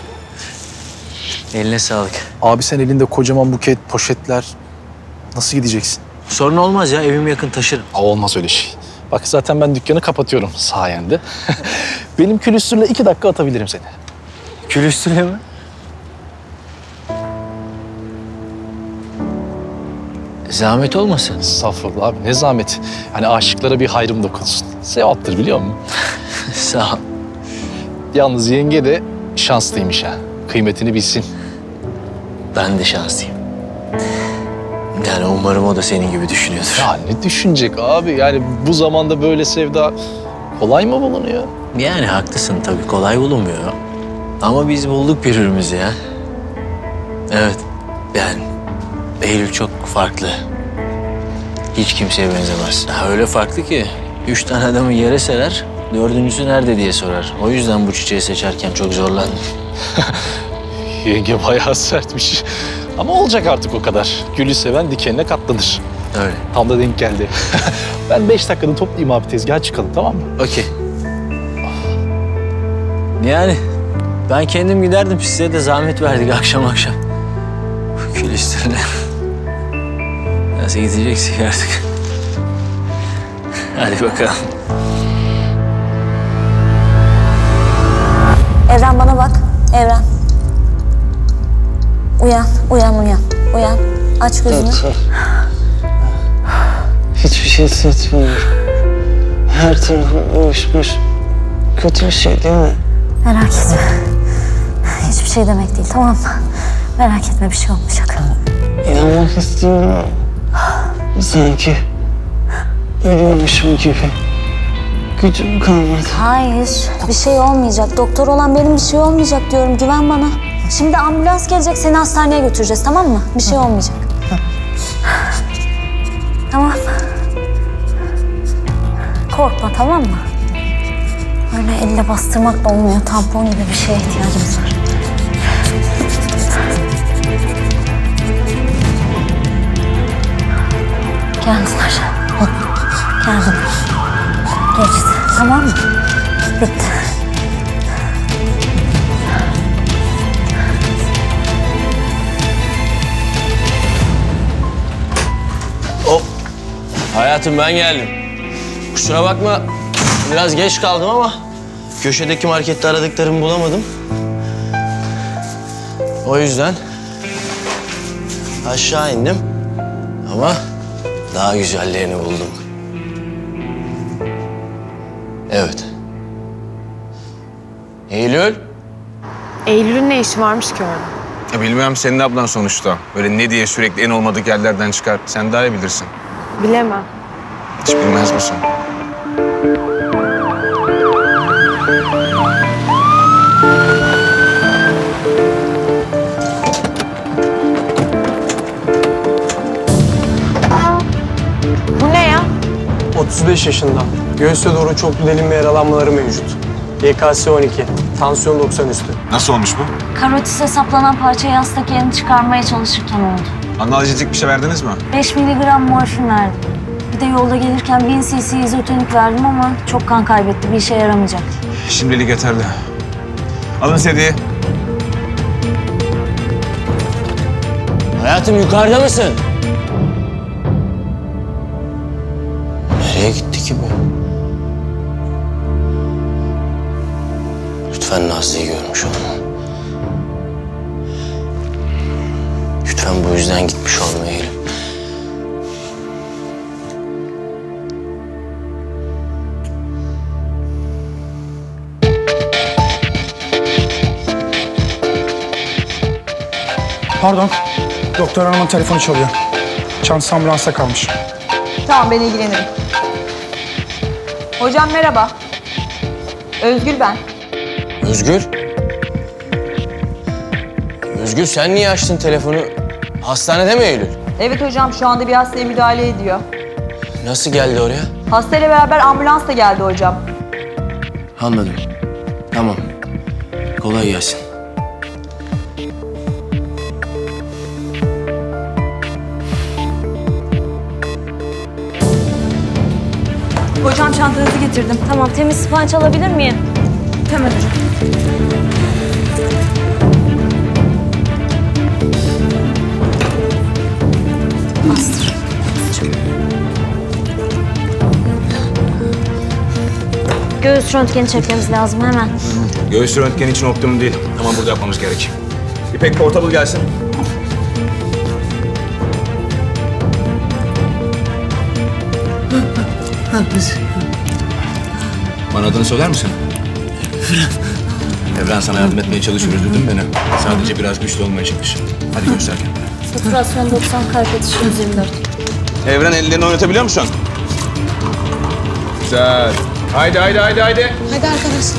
T: Eline sağlık.
G: Abi sen elinde kocaman buket, poşetler. Nasıl gideceksin?
T: Sorun olmaz ya, evim yakın, taşırım.
G: Aa, olmaz öyle şey. Bak zaten ben dükkanı kapatıyorum sayende. Benim külüstürle iki dakika atabilirim seni.
T: Külüstürle mi? Zahmet olmasın.
G: Estağfurullah abi, ne zahmet. Hani aşıklara bir hayrım dokunsun. Sevaptır biliyor musun?
T: Sağ ol.
G: Yalnız yenge de şanslıymış ha. Kıymetini bilsin.
T: Ben de şanslıyım. Yani umarım o da senin gibi düşünüyordur.
G: Ya ne düşünecek abi? Yani bu zamanda böyle sevda kolay mı bulunuyor?
T: Yani haklısın tabii, kolay bulunmuyor. Ama biz bulduk birbirimizi ya. Evet. Yani Eylül çok farklı. Hiç kimseye benzemez. Ha, öyle farklı ki üç tane adamı yere serer, dördüncüsü nerede diye sorar. O yüzden bu çiçeği seçerken çok zorlandım.
G: Yenge bayağı sertmiş. Ama olacak artık o kadar. Gülü seven dikenine katlanır.
T: Öyle.
G: Tam da denk geldi. Ben beş dakikada toplayayım abi tezgaha çıkalım, tamam mı?
T: Okey. Yani ben kendim giderdim. Size de zahmet verdik akşam akşam. Külüstürüne. Nasıl gideceksek artık. Hadi bakalım.
C: Evren bana bak. Evren. Uyan, uyan, uyan. Uyan. Aç gözünü.
A: Doktor. Hiçbir şey hissetmiyorum. Her tarafım uyuşmuş. Kötü bir şey değil mi?
C: Merak etme. Hiçbir şey demek değil, tamam mı? Merak etme, bir şey olmayacak.
A: İnanmak istiyorum. Sanki ölüyormuşum gibi. Gücüm kalmadı.
C: Hayır, bir şey olmayacak. Doktor olan benim, bir şey olmayacak diyorum. Güven bana. Şimdi ambulans gelecek, seni hastaneye götüreceğiz, tamam mı? Bir şey olmayacak. Tamam. Korkma, tamam mı? Öyle elle bastırmak da olmuyor. Tampon gibi bir şeye ihtiyacımız var. Geldiler. Geldim. Geçti. Tamam mı? Bitti.
T: Hop. Hayatım ben geldim. Kusura bakma. Biraz geç kaldım ama köşedeki markette aradıklarımı bulamadım. O yüzden aşağı indim ama daha güzellerini buldum. Evet. Eylül.
R: Eylül'ün ne işi varmış ki orada?
S: Ya bilmem, senin ablan sonuçta. Böyle ne diye sürekli en olmadık yerlerden çıkar. Sen daha iyi bilirsin.
R: Bilemem.
S: Hiç bilmez misin?
R: Bu ne ya?
A: otuz beş yaşında. Göğüste doğru çoklu delinme yaralanmaları mevcut. Y K S on iki. Tansiyon doksan üstü.
S: Nasıl olmuş bu?
C: Karotise saplanan parçayı hastaki yerini çıkarmaya çalışırken oldu.
S: Analjik bir şey verdiniz mi?
C: beş miligram morfin verdim. Bir de yolda gelirken bin cc izotonik verdim ama çok kan kaybetti. Bir işe yaramayacak.
S: Şimdilik yeterli. Alın sedyeyi.
T: Hayatım yukarıda mısın? Nereye gitti ki bu? Lütfen Nazlı'yı görmüş olma. Lütfen bu yüzden gitmiş olma Eylül.
P: Pardon. Doktor hanımın telefonu çalıyor. Çantası ambulansta kalmış.
N: Tamam, ben ilgilenirim. Hocam merhaba. Özgür ben.
T: Özgür? Özgür sen niye açtın telefonu? Hastanede mi Eylül?
N: Evet hocam, şu anda bir hastaya müdahale ediyor.
T: Nasıl geldi oraya?
N: Hastayla beraber ambulans da geldi hocam.
T: Anladım. Tamam. Kolay gelsin.
N: Hocam çantanızı getirdim.
C: Tamam, temiz sponç alabilir miyim?
N: Tamam hocam.
C: Bastır. Göğüs röntgeni çekmemiz lazım hemen.
S: Göğüs röntgen için optimum değil. Tamam, burada yapmamız gerek. İpek portable gelsin. Bana adını söyler misin? Evren, sana yardım etmeye çalışıyoruz, duydun mu beni? Sadece biraz güçlü olmaya çalış. Hadi göster kendini.
C: Saturasyon doksan, kalp atışı yüz yirmi dört.
S: Evren, ellerini oynatabiliyor musun? Güzel. Haydi, haydi, haydi, haydi.
I: Hadi arkadaşlar.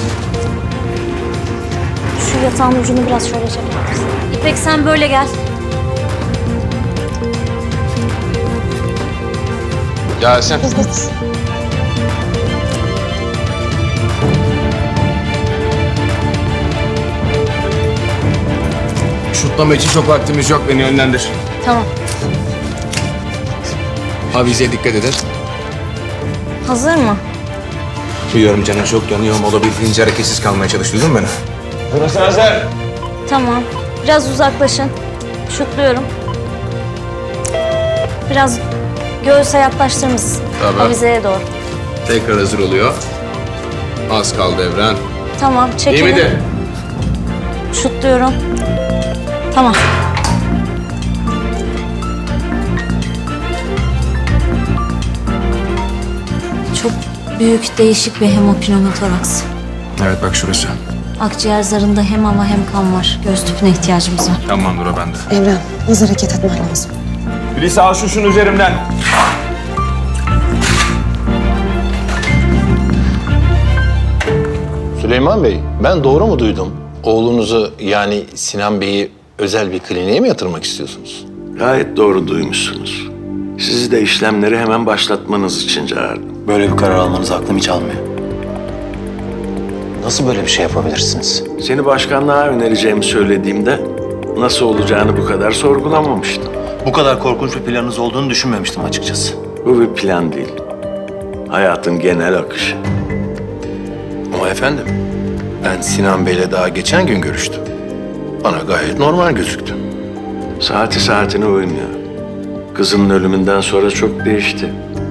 C: Şu yatağın ucunu biraz şöyle çeker misin? İpek sen böyle gel.
S: Gelsin.
P: Şu
K: Kutlama için çok vaktimiz yok. Beni yönlendir.
E: Tamam.
K: Avize dikkat edin.
E: Hazır mı?
K: Duyuyorum canın çok yanıyor. Olabildiğince hareketsiz kalmaya çalış. Duydun mu beni? Burası hazır.
E: Tamam. Biraz uzaklaşın. Şutluyorum. Biraz göğüse yaklaştırır mısın?
K: Tabii.
E: Avizeye doğru.
K: Tekrar hazır oluyor. Az kaldı Evren.
E: Tamam, çekelim.
K: İyi miydi?
E: Şutluyorum. Tamam. Çok büyük, değişik bir hemopneumotoraks.
K: Evet bak şurası.
E: Akciğer zarında hem hava hem kan var. Göğüs tüpüne ihtiyacımız var.
K: Tamamdır o bende.
R: Evren, hızlı hareket etmen lazım.
K: Birisi al şu şunun üzerimden.
G: Süleyman Bey, ben doğru mu duydum? Oğlunuzu yani Sinan Bey'i özel bir kliniğe mi yatırmak istiyorsunuz?
U: Gayet doğru duymuşsunuz. Sizi de işlemleri hemen başlatmanız için çağırdım.
T: Böyle bir karar almanız aklım hiç almıyor. Nasıl böyle bir şey yapabilirsiniz?
U: Seni başkanlığa önereceğimi söylediğimde nasıl olacağını bu kadar sorgulamamıştım.
T: Bu kadar korkunç bir planınız olduğunu düşünmemiştim açıkçası.
U: Bu bir plan değil. Hayatın genel akışı.
O: Ama efendim, ben Sinan Bey'le daha geçen gün görüştüm. Bana gayet normal gözüktü.
U: Saati saatine uymuyor. Kızının ölümünden sonra çok değişti.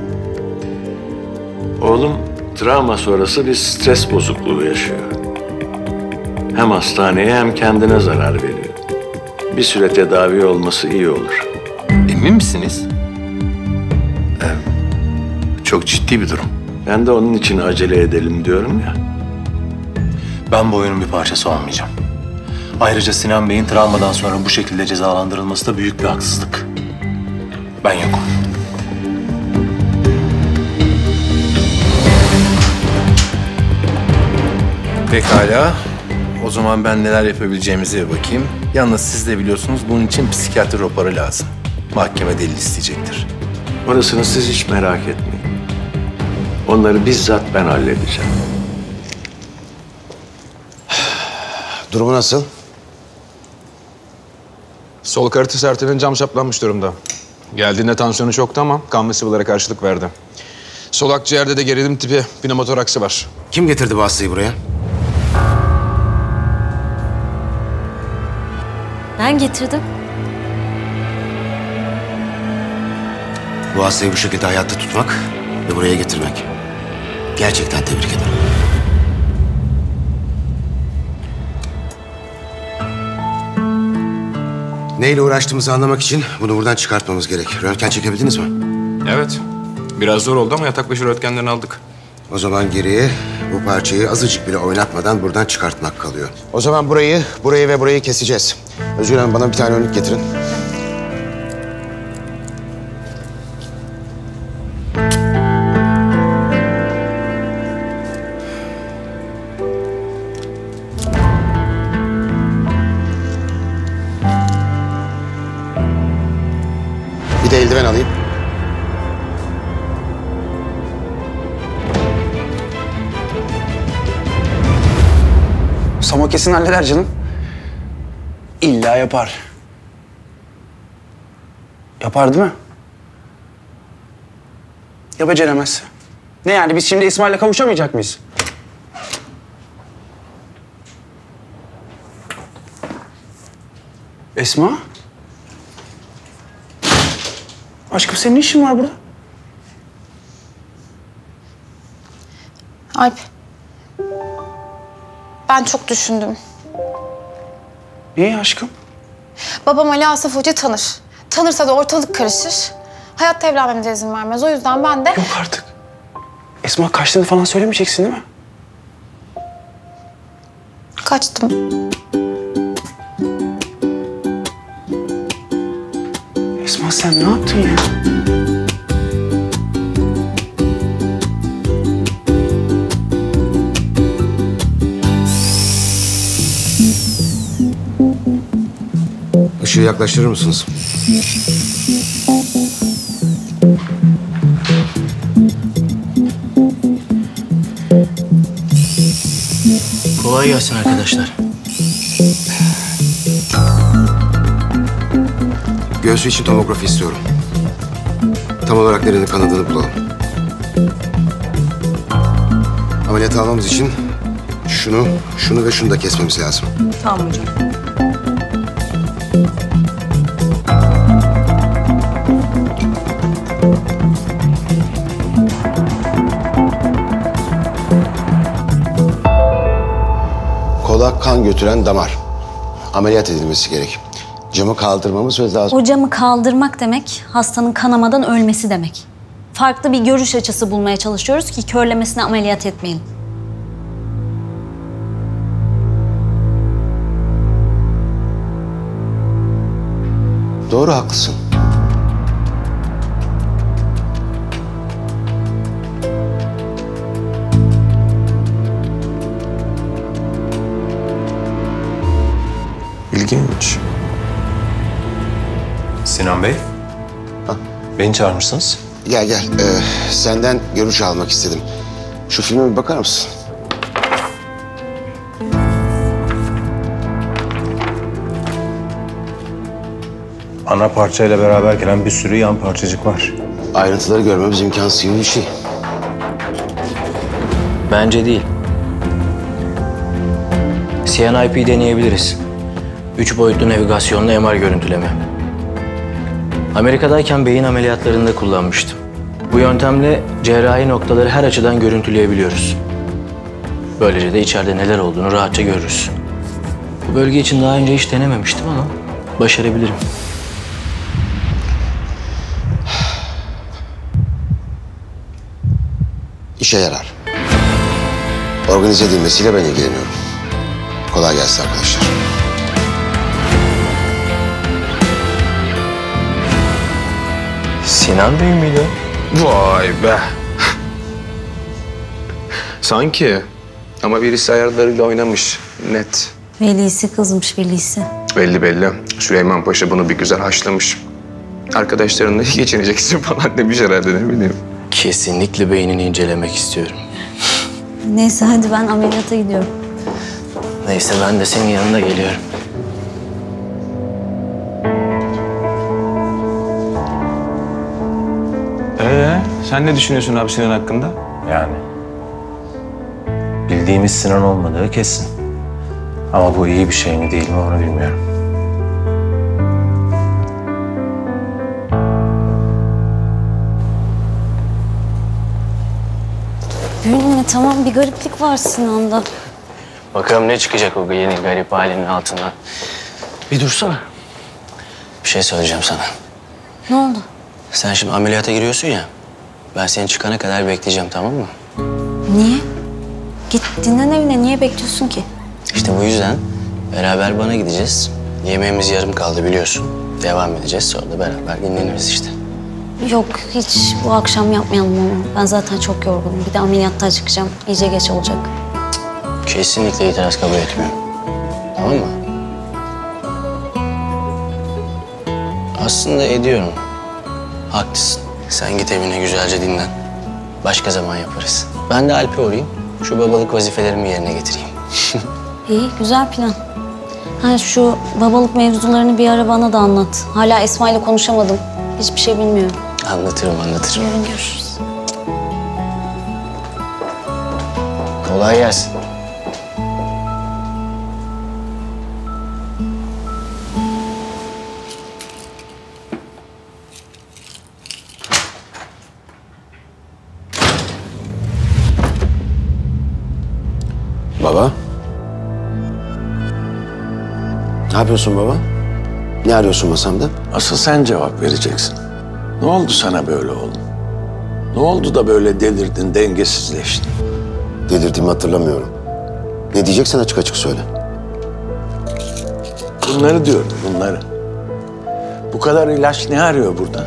U: Oğlum travma sonrası bir stres bozukluğu yaşıyor. Hem hastaneye hem kendine zarar veriyor. Bir süre tedavi olması iyi olur.
O: Emin misiniz? Evet. Çok ciddi bir durum.
U: Ben de onun için acele edelim diyorum ya.
T: Ben bu oyunun bir parçası olmayacağım. Ayrıca Sinan Bey'in travmadan sonra bu şekilde cezalandırılması da büyük bir haksızlık. Ben yokum.
O: Pekala. O zaman ben neler yapabileceğimize bir bakayım. Yalnız siz de biliyorsunuz bunun için psikiyatri raporu lazım. Mahkeme delil isteyecektir.
U: Orasını siz hiç merak etmeyin. Onları bizzat ben halledeceğim.
M: Durumu nasıl?
K: Sol karotis arterinin cam şaplanmış durumda. Geldiğinde tansiyonu çoktu ama kan ve sıvılara karşılık verdi. Sol akciğerde de gerilim tipi pneumotoraksı var.
M: Kim getirdi bu hastayı buraya?
E: Ben getirdim.
M: Bu hastayı bu şekilde hayatta tutmak ve buraya getirmek. Gerçekten tebrik ederim. Neyle uğraştığımızı anlamak için bunu buradan çıkartmamız gerek. Röntgen çekebildiniz mi?
K: Evet. Biraz zor oldu ama yatak başı röntgenlerini aldık.
M: O zaman geriye bu parçayı azıcık bile oynatmadan buradan çıkartmak kalıyor. O zaman burayı, burayı ve burayı keseceğiz. Özgür Hanım bana bir tane önlük getirin. Bir de eldiven alayım.
H: Samo kesin halleder canım. İlla yapar. Yapar değil mi? Ya beceremezse? Ne yani biz şimdi İsmail'le kavuşamayacak mıyız? Esma? Aşkım senin ne işin var burada?
I: Alp. Ben çok düşündüm.
H: Niye aşkım?
I: Babam Ali Asaf Hoca tanır. Tanırsa da ortalık karışır. Hayatta evlenmemize izin vermez. O yüzden ben de...
H: Yok artık. Esma kaçtığını falan söylemeyeceksin değil mi?
I: Kaçtım.
H: Esma sen ne yaptın ya?
M: Işığı yaklaştırır mısınız?
T: Kolay gelsin arkadaşlar.
M: Göğsü için tomografi istiyorum. Tam olarak nerenin kanadını bulalım. Ameliyat almamız için şunu, şunu ve şunu da kesmemiz lazım.
N: Tamam hocam.
M: Kola kan götüren damar. Ameliyat edilmesi gerek. Camı kaldırmamız ve daha...
E: O camı kaldırmak demek, hastanın kanamadan ölmesi demek. Farklı bir görüş açısı bulmaya çalışıyoruz ki körlemesine ameliyat etmeyelim.
M: Doğru, haklısın.
S: İlginç. Sinan Bey.
M: Ha?
S: Beni çağırmışsınız.
M: Gel gel. Ee, senden görüş almak istedim. Şu filme bir bakar mısın?
S: Ana parçayla beraber gelen bir sürü yan parçacık var.
M: Ayrıntıları görmemiz imkansız gibi bir şey.
T: Bence değil. C N I P deneyebiliriz. Üç boyutlu navigasyonlu M R görüntüleme. Amerika'dayken beyin ameliyatlarında kullanmıştım. Bu yöntemle cerrahi noktaları her açıdan görüntüleyebiliyoruz. Böylece de içeride neler olduğunu rahatça görürüz. Bu bölge için daha önce hiç denememiştim ama başarabilirim.
M: İşe yarar. Organize edilmesiyle ben ilgileniyorum. Kolay gelsin arkadaşlar.
T: Sinan Bey miydi?
K: Vay be. Sanki. Ama birisi ayarlarıyla oynamış. Net.
E: Velisi kızmış, velisi.
K: Belli belli. Süleyman Paşa bunu bir güzel haşlamış. Arkadaşlarınla iyi geçineceksin falan demiş herhalde, ne bileyim.
T: Kesinlikle beynini incelemek istiyorum.
E: Neyse hadi ben ameliyata gidiyorum.
T: Neyse ben de senin yanına geliyorum.
S: Ee, sen ne düşünüyorsun abi Sinan hakkında? Yani bildiğimiz Sinan olmadığı kesin. Ama bu iyi bir şey mi değil mi onu bilmiyorum.
E: Gülme tamam, bir gariplik var Sinan'da.
T: Bakalım ne çıkacak o yeni garip halinin altından. Bir dursana. Bir şey söyleyeceğim sana.
E: Ne oldu?
T: Sen şimdi ameliyata giriyorsun ya. Ben seni çıkana kadar bekleyeceğim, tamam mı?
E: Niye? Git dinlen evine, niye bekliyorsun ki?
T: İşte bu yüzden beraber bana gideceğiz. Yemeğimiz yarım kaldı biliyorsun. Devam edeceğiz, sonra da beraber dinleniriz işte.
E: Yok hiç bu akşam yapmayalım onu. Ben zaten çok yorgunum. Bir de ameliyatta çıkacağım. İyice geç olacak.
T: Kesinlikle itiraz kabul etmiyorum. Tamam mı? Aslında ediyorum. Haklısın. Sen git evine güzelce dinlen. Başka zaman yaparız. Ben de Alp'e uğrayayım. Şu babalık vazifelerimi yerine getireyim.
E: İyi, güzel plan. Ha şu babalık mevzularını bir ara bana da anlat. Hala Esma ile konuşamadım. Hiçbir şey bilmiyorum.
T: Anlatırım, anlatırım.
E: Yarın görüşürüz.
T: Kolay gelsin.
M: Baba. Ne yapıyorsun baba? Ne arıyorsun masamda?
U: Asıl sen cevap vereceksin. Ne oldu sana böyle oğlum? Ne oldu da böyle delirdin, dengesizleştin?
M: Delirdiğimi hatırlamıyorum. Ne diyeceksen açık açık söyle.
U: Bunları diyorum, bunları. Bu kadar ilaç ne arıyor burada?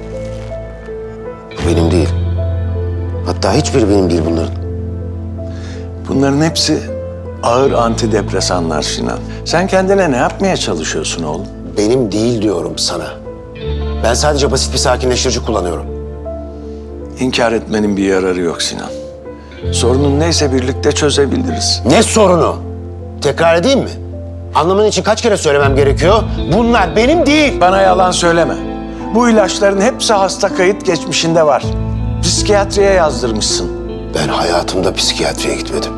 M: Benim değil. Hatta hiçbiri benim değil bunların.
U: Bunların hepsi ağır antidepresanlar Sinan. Sen kendine ne yapmaya çalışıyorsun oğlum?
M: Benim değil diyorum sana. Ben sadece basit bir sakinleştirici kullanıyorum.
U: İnkar etmenin bir yararı yok Sinan. Sorunun neyse birlikte çözebiliriz.
M: Ne sorunu? Tekrar edeyim mi? Anlaman için kaç kere söylemem gerekiyor? Bunlar benim değil.
D: Bana yalan söyleme. Bu ilaçların hepsi hasta kayıt geçmişinde var. Psikiyatriye yazdırmışsın.
M: Ben hayatımda psikiyatriye gitmedim.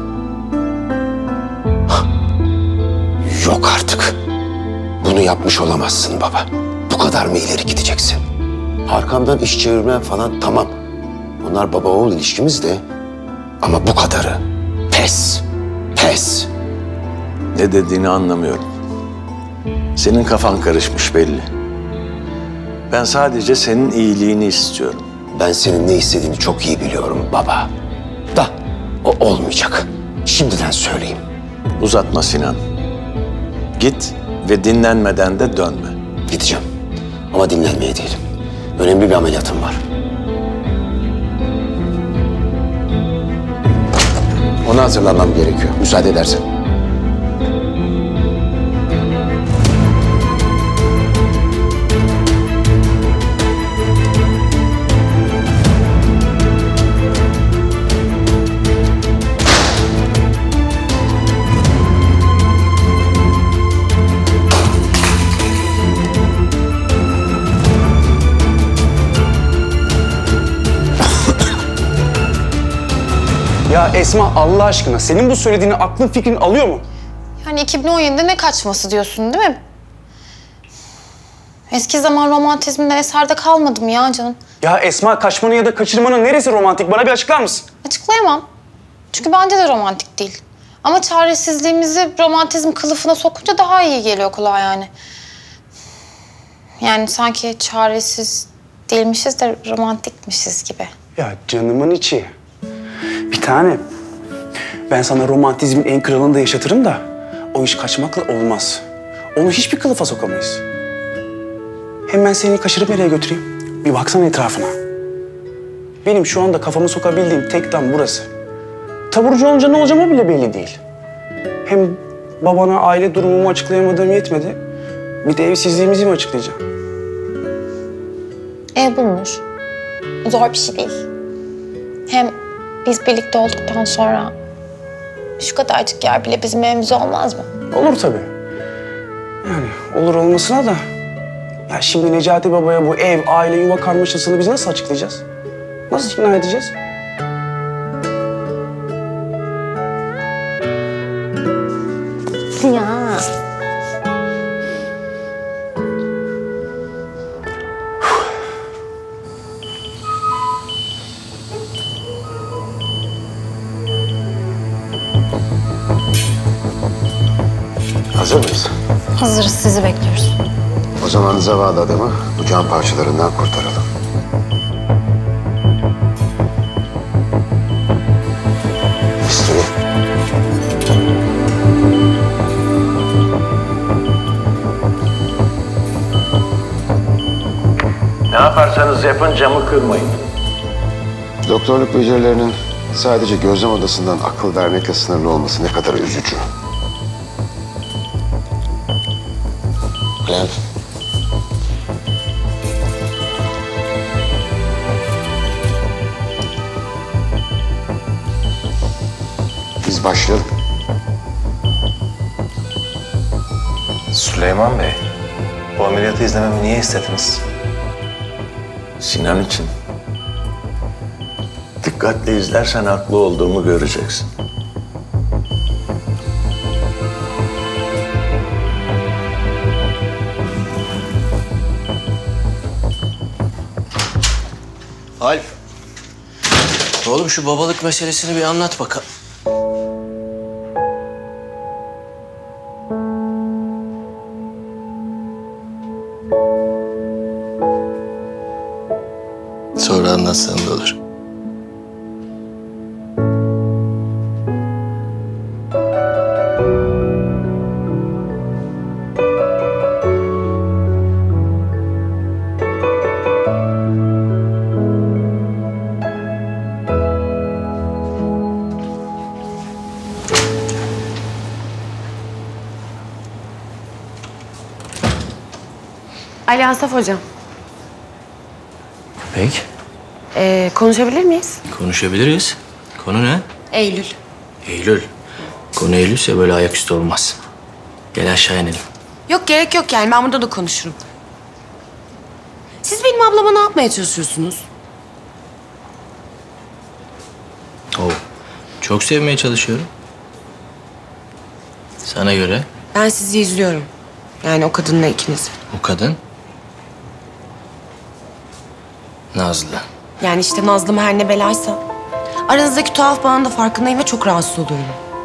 M: Yok artık. Bunu yapmış olamazsın baba. Bu kadar mı ileri gideceksin? Arkamdan iş çevirmen falan tamam. Bunlar baba oğul ilişkimiz de. Ama bu kadarı. Pes. Pes.
U: Ne dediğini anlamıyorum. Senin kafan karışmış belli. Ben sadece senin iyiliğini istiyorum.
M: Ben senin ne istediğini çok iyi biliyorum baba. Da o olmayacak. Şimdiden söyleyeyim.
U: Uzatma Sinan. Git ve dinlenmeden de dönme.
M: Gideceğim. Ama dinlenmeye değil. Önemli bir ameliyatım var. Ona hazırlanmam gerekiyor. Müsaade edersen.
P: Ya Esma Allah aşkına senin bu söylediğini aklın fikrin alıyor mu?
I: Yani iki bin on yedide ne kaçması diyorsun değil mi? Eski zaman romantizminden eserde kalmadım ya canım.
P: Ya Esma kaçmanın ya da kaçırmanın neresi romantik? Bana bir açıklar mısın?
I: Açıklayamam. Çünkü bence de romantik değil. Ama çaresizliğimizi romantizm kılıfına sokunca daha iyi geliyor kulağa yani. Yani sanki çaresiz değilmişiz de romantikmişiz gibi.
P: Ya canımın içi. Bir tane. Ben sana romantizmin en kralını da yaşatırım da o iş kaçmakla olmaz. Onu hiçbir kılıfa sokamayız. Hem ben seni kaçırıp nereye götüreyim? Bir baksana etrafına. Benim şu anda kafamı sokabildiğim tek dam burası. Taburcu olunca ne olacağımı bile belli değil. Hem babana aile durumumu açıklayamadığım yetmedi. Bir de evsizliğimizi mi açıklayacağım?
I: Ev bulunur. Zor bir şey değil. Hem biz birlikte olduktan sonra şu kadarcık yer bile bizim evimiz olmaz mı?
P: Olur tabii. Yani olur olmasına da. Ya şimdi Necati Baba'ya bu ev, aile, yuva karmaşasını biz nasıl açıklayacağız? Nasıl ikna edeceğiz?
I: Ya.
M: Hazır mıyız?
I: Hazırız, sizi bekliyoruz.
M: O zaman zavallı adamı bu can parçalarından kurtaralım. Bisturi.
U: Ne yaparsanız yapın camı kırmayın.
M: Doktorluk becerilerinin sadece gözlem odasından akıl vermekle sınırlı olması ne kadar üzücü. Gel. Biz başlayalım.
U: Süleyman Bey, bu ameliyatı izlememi niye istediniz? Sinan için. Dikkatle izlersen haklı olduğumu göreceksin.
J: Alp. Oğlum şu babalık meselesini bir anlat bakalım. Sonra anlatsan da olur.
R: Ali Asaf Hocam,
J: Peki.
R: ee, konuşabilir miyiz?
J: Konuşabiliriz. Konu ne?
R: Eylül.
J: Eylül. Konu Eylül'se böyle ayaküstü olmaz.
T: Gel aşağı inelim.
R: Yok gerek yok yani ben burada da konuşurum. Siz benim ablama ne yapmaya çalışıyorsunuz?
T: Oo, çok sevmeye çalışıyorum. Sana göre
R: Ben sizi izliyorum. Yani o kadınla ikiniz.
T: o kadın Nazlı.
R: Yani işte Nazlı mı her ne belaysa. Aranızdaki tuhaf bağın da farkındayım ve çok rahatsız oluyorum.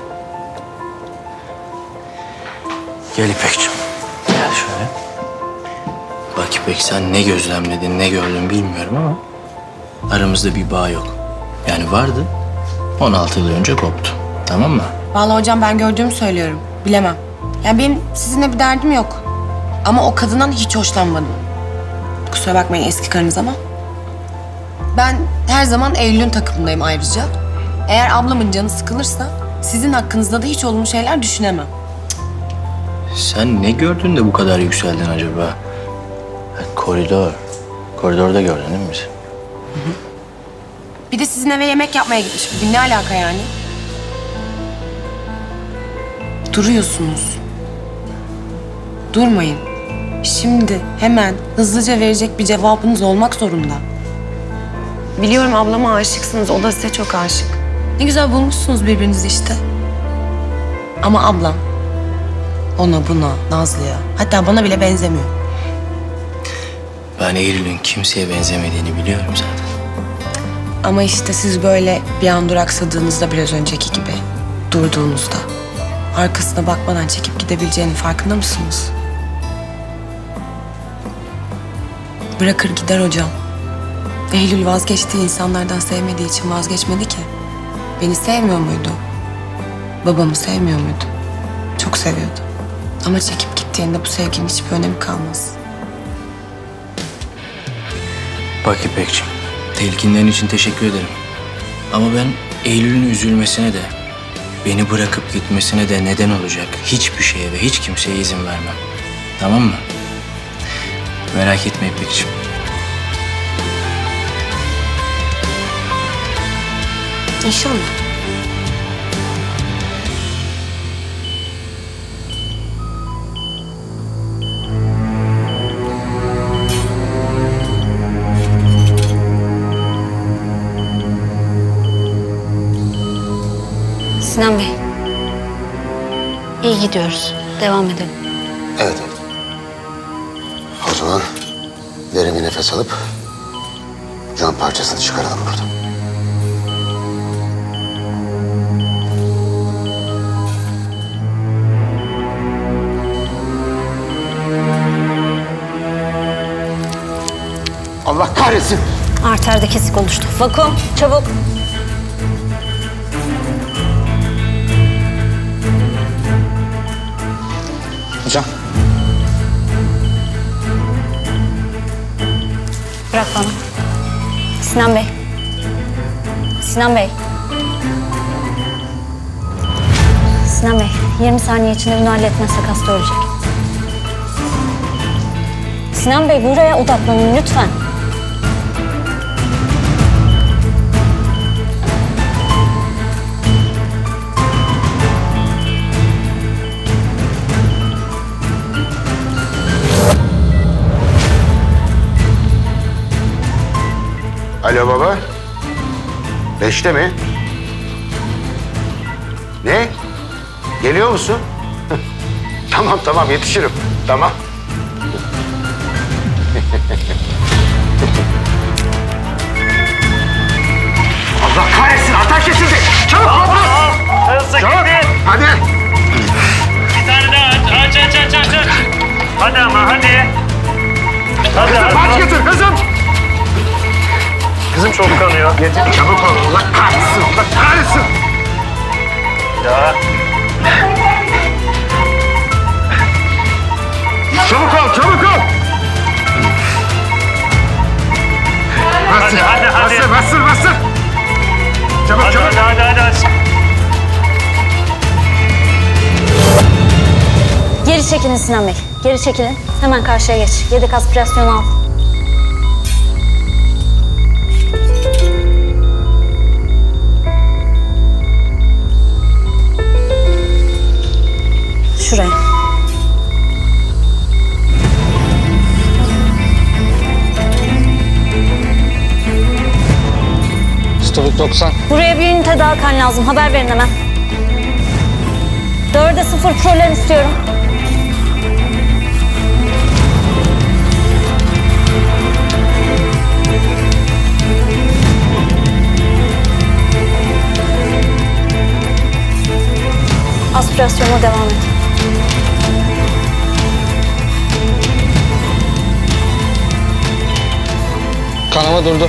T: Gel İpekciğim. Gel şöyle. Bak İpek, sen ne gözlemledin, ne gördün bilmiyorum ama aramızda bir bağ yok. Yani vardı, on altı yıl önce koptu. Tamam mı?
R: Vallahi hocam ben gördüğümü söylüyorum. Bilemem. Yani benim sizinle bir derdim yok. Ama o kadından hiç hoşlanmadım. Kusura bakmayın eski karınız ama. Ben her zaman Eylül'ün takımındayım ayrıca. Eğer ablamın canı sıkılırsa sizin hakkınızda da hiç olumlu şeyler düşünemem.
T: Sen ne gördün de bu kadar yükseldin acaba? Ha, koridor. Koridorda gördün değil mi bizi?
R: Bir de sizin eve yemek yapmaya gitmiş bugün. Ne alaka yani? Duruyorsunuz. Durmayın. Şimdi hemen hızlıca verecek bir cevabınız olmak zorunda. Biliyorum ablama aşıksınız. O da size çok aşık. Ne güzel bulmuşsunuz birbirinizi işte. Ama ablam ona buna, Nazlı'ya, hatta bana bile benzemiyor.
T: Ben Eylül'ün kimseye benzemediğini biliyorum zaten.
R: Ama işte siz böyle bir an duraksadığınızda biraz önceki gibi durduğunuzda arkasına bakmadan çekip gidebileceğinin farkında mısınız? Bırakır gider hocam. Eylül vazgeçtiği insanlardan sevmediği için vazgeçmedi ki. Beni sevmiyor muydu? Babamı sevmiyor muydu? Çok seviyordu. Ama çekip gittiğinde bu sevginin hiçbir önemi kalmaz.
T: Bak İpekciğim, telkinlerin için teşekkür ederim. Ama ben Eylül'ün üzülmesine de, beni bırakıp gitmesine de neden olacak hiçbir şeye ve hiç kimseye izin vermem. Tamam mı? Merak etme İpekciğim.
R: İnşallah.
E: Sinan Bey. İyi gidiyoruz. Devam edelim.
M: Evet, evet. O zaman derin bir nefes alıp cam parçasını çıkaralım buradan. Allah kahretsin!
E: Arterde kesik oluştu. Vakum, çabuk.
H: Hocam.
E: Bırak bana. Sinan Bey. Sinan Bey. Sinan Bey, yirmi saniye içinde bunu halletmezsek hasta ölecek. Sinan Bey, buraya odaklanın lütfen.
M: Alo baba. Beşte mi? Ne? Geliyor musun? Tamam tamam yetişirim. Tamam. Allah kahretsin ateş kesildi. Çabuk Abbas.
A: Hızlı
M: Çabuk.
A: gidin.
M: Hadi.
A: Bir tane daha aç aç aç aç aç. Hadi ama hadi. Hadi
M: Kızım aç getir kızım.
A: Kızım çok kanıyor.
M: Getir çabuk ol. Allah kahretsin. Allah kahretsin.
A: Ya.
M: Çabuk ol çabuk ol. Bastır,
A: hadi, hadi.
M: bastır, bastır, bastır. Çabuk,
A: Hadi
M: çabuk.
A: hadi hadi hadi. hadi.
E: Geri çekilin Sinan Bey. Geri çekilin. Hemen karşıya geç. Yedek aspirasyonu al. Şuraya.
A: Haftalık doksan.
C: Buraya bir ünite daha kan lazım. Haber verin hemen. Dörde sıfır prolen istiyorum. Aspirasyona devam et.
A: Kanama durdu.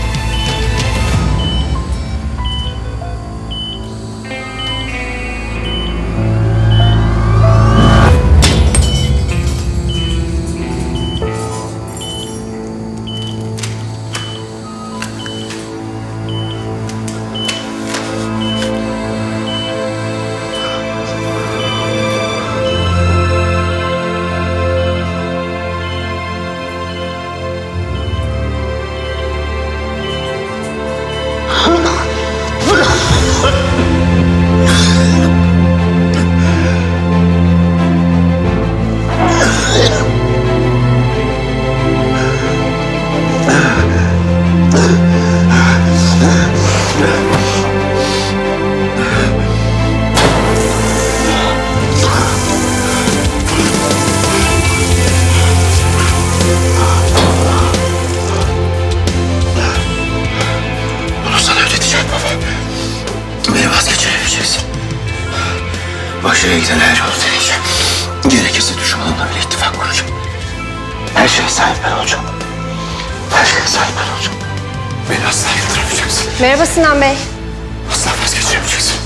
M: Başarıya giden her yolu deneyeceğim. Gerekirse düşmanımla bile ittifak kuracağım. Her şeye sahip ben olacağım. Her şeye sahip ben olacağım. Beni asla yıldıramayacaksın.
B: Merhaba Sinan Bey.
M: Asla vazgeçiremeyeceksin.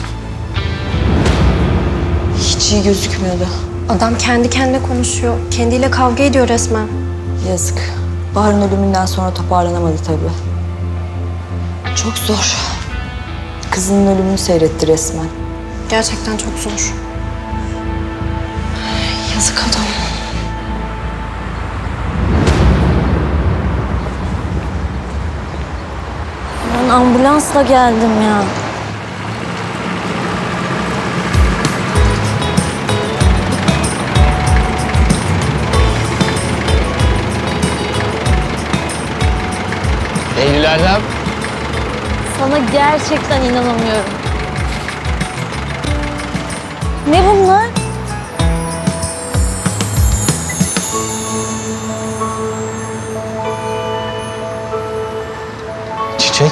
B: Hiç iyi gözükmüyordu. Adam kendi kendine konuşuyor. Kendiyle kavga ediyor resmen.
N: Yazık. Bahar'ın ölümünden sonra toparlanamadı tabii. Çok zor. Kızının ölümünü seyretti resmen.
B: Gerçekten çok zor. Yazık adam.
C: Ben ambulansla geldim ya.
T: Eylül Erdem.
C: Sana gerçekten inanamıyorum. Ne bunlar?
T: Çiçek.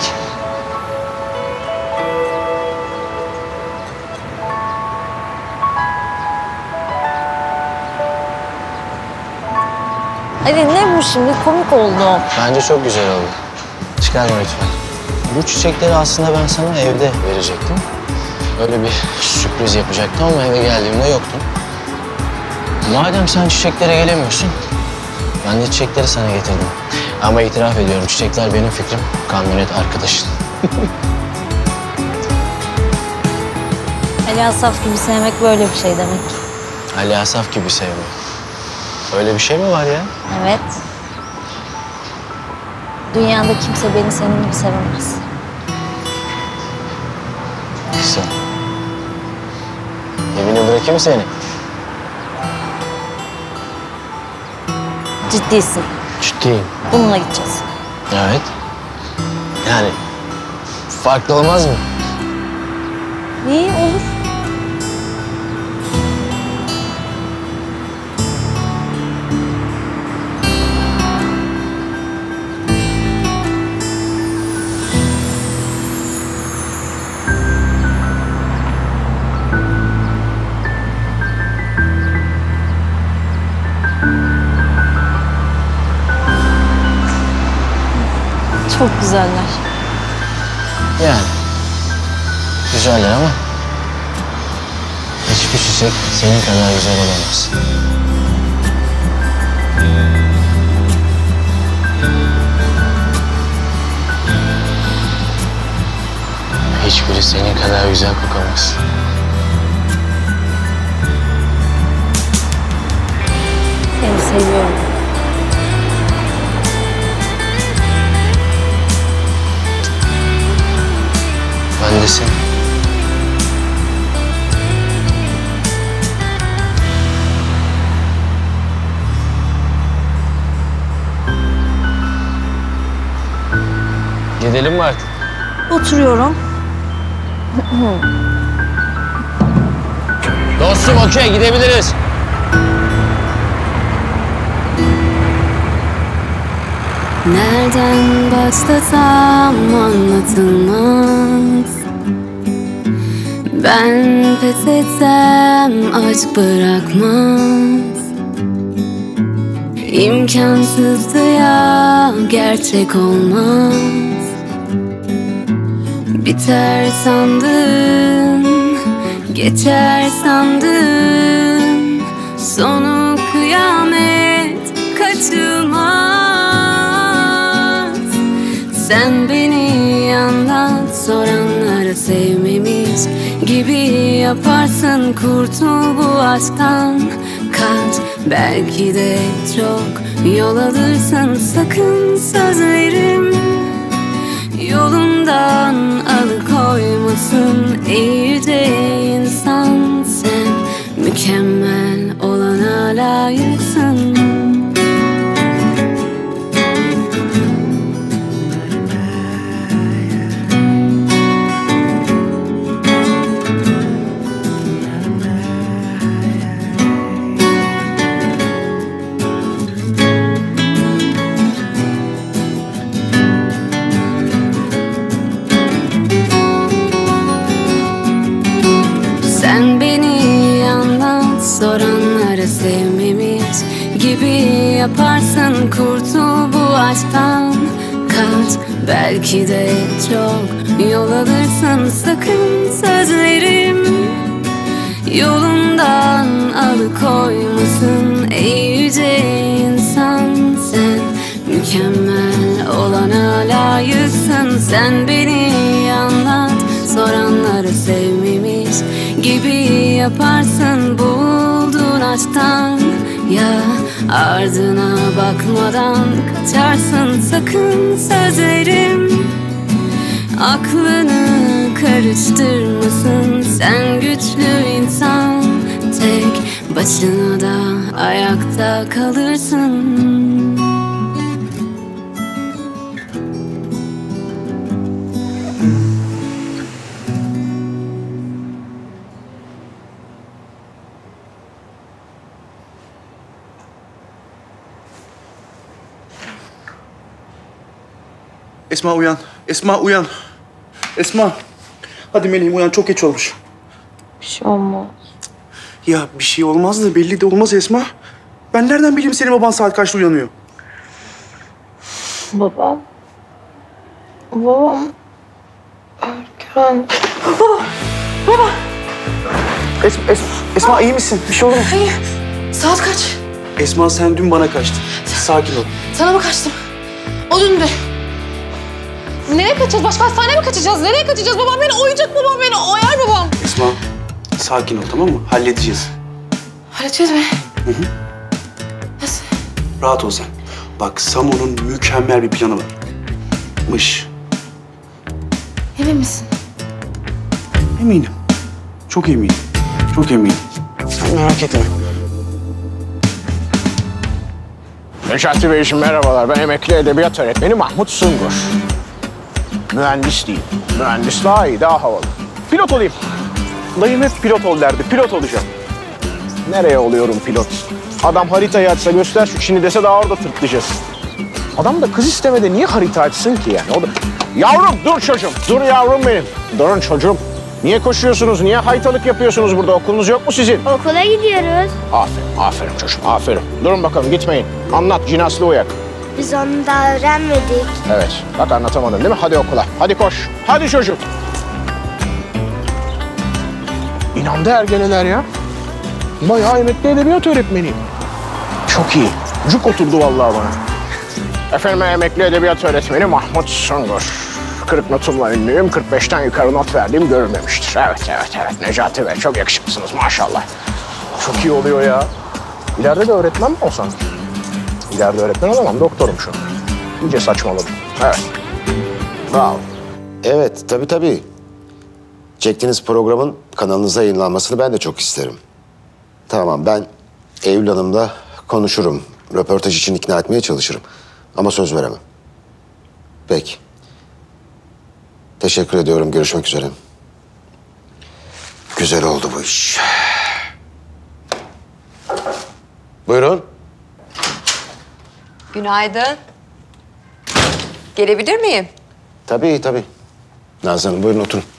C: Ali ne bu şimdi? Komik oldu.
T: Bence çok güzel oldu. Çıkarma lütfen. Bu çiçekleri aslında ben sana evde verecektim. Öyle bir sürpriz yapacaktım ama eve geldiğimde yoktun. Madem sen çiçeklere gelemiyorsun, ben de çiçekleri sana getirdim. Ama itiraf ediyorum, çiçekler benim fikrim, kamyonet arkadaşın.
C: Ali Asaf gibi sevmek böyle bir şey demek.
T: Ali Asaf gibi sevmek. Öyle bir şey mi var ya?
C: Evet. Dünyada kimse beni senin gibi sevemez.
T: Güzel. Evine bırakayım seni.
C: Ciddisin.
T: Ciddiyim.
C: Bununla gideceğiz.
T: Evet. Yani farklı olmaz mı?
C: İyi olur. Çok güzeller.
T: Yani güzeller ama hiçbir çiçek senin kadar güzel olamaz. Hiçbiri senin kadar güzel kokamaz.
C: Seni seviyorum.
T: Ben de seni. Gidelim mi artık?
C: Oturuyorum.
T: Dostum okey gidebiliriz.
F: Nereden başlasam anlatılmaz. Ben pes etsem aşk bırakmaz. İmkansızdı ya, gerçek olmaz. Biter sandım, geçer sandım. Sonu kıyamet kaçılmaz. Sen beni anlat, soranlara sevmemiş gibi yaparsın. Kurtul bu aşktan, kaç, belki de çok yol alırsın. Sakın sözlerim yolundan alıkoymasın. Ey yüce insan, sen mükemmel olana layıksın. Sen beni anlat, soranlara sevmemiş gibi yaparsın. Kurtul bu aşktan, kaç, belki de çok yol alırsın. Sakın sözlerim yolundan alıkoymasın. Ey yüce insan, sen mükemmel olana layıksın. Sen beni anlat, soranları sevmemiş gibi yaparsın. Bulduğun aşktan ya, ardına bakmadan kaçarsın. Sakın sözlerim aklını karıştırmasın. Sen güçlü insan, tek başına da ayakta kalırsın.
P: Esma uyan. Esma uyan. Esma. Hadi meleğim uyan, çok geç olmuş.
R: Bir şey olmaz.
P: Ya bir şey olmaz da belli de olmaz Esma. Ben nereden bileyim senin baban saat kaçta uyanıyor?
R: Babam. Babam. Erken.
P: Baba. Baba. Esma, Esma, Esma iyi misin? Bir şey olur mu?
R: Hayır. Saat kaç?
P: Esma sen dün bana kaçtın. Sakin ol.
R: Sana mı kaçtım? O dün de. Nereye kaçacağız? Başka hastaneye mi kaçacağız? Nereye kaçacağız? Babam beni oyacak, babam beni oyar babam.
P: Esma sakin ol, tamam mı? Halledeceğiz.
R: Halledeceğiz mi?
P: Hı hı.
R: Nasıl?
P: Rahat ol sen. Bak Samo'nun mükemmel bir planı var. Mış.
R: Emin misin?
P: Eminim. Çok eminim. Çok eminim. Sen merak etme.
D: Necati Beyciğim merhabalar. Ben emekli edebiyat öğretmeni Mahmut Sungur. Mühendis değil. Mühendis daha iyi, daha havalı. Pilot olayım. Dayım hep pilot ol derdi. Pilot olacağım. Nereye oluyorum pilot? Adam haritayı açsa, göster şu Çin'i dese daha orada tırtlayacağız. Adam da kız istemede niye harita açsın ki yani? O da... Yavrum dur çocuğum. Dur yavrum benim. Durun çocuğum. Niye koşuyorsunuz? Niye haytalık yapıyorsunuz burada? Okulunuz yok mu sizin?
V: Okula gidiyoruz.
D: Aferin, aferin çocuğum, aferin. Durun bakalım, gitmeyin. Anlat, cinaslı uyak.
V: Biz onu daha öğrenmedik.
D: Evet, bak anlatamadın değil mi? Hadi okula, hadi koş. Hadi çocuk. İnandı ergeleler ya. Bayağı emekli edebiyat öğretmeniyim. Çok iyi. Cuk oturdu vallahi bana. Efendim emekli edebiyat öğretmeni Mahmut Sungur. kırk notumla ünlüyüm, kırk beşten yukarı not verdiğim görülmemiştir. Evet, evet, evet. Necati Bey, çok yakışıklısınız maşallah. Çok iyi oluyor ya. İleride de öğretmen mi olsam? İleride öğretmen olamam, doktorum şu an. İyice saçmaladım. Evet. Bravo.
M: Evet, tabii tabii. Çektiğiniz programın kanalınıza yayınlanmasını ben de çok isterim. Tamam, ben Eylül Hanım'la konuşurum. Röportaj için ikna etmeye çalışırım. Ama söz veremem. Peki. Teşekkür ediyorum. Görüşmek üzere. Güzel oldu bu iş. Buyurun.
L: Günaydın. Gelebilir miyim?
M: Tabii tabii. Nazlı Hanım buyurun oturun.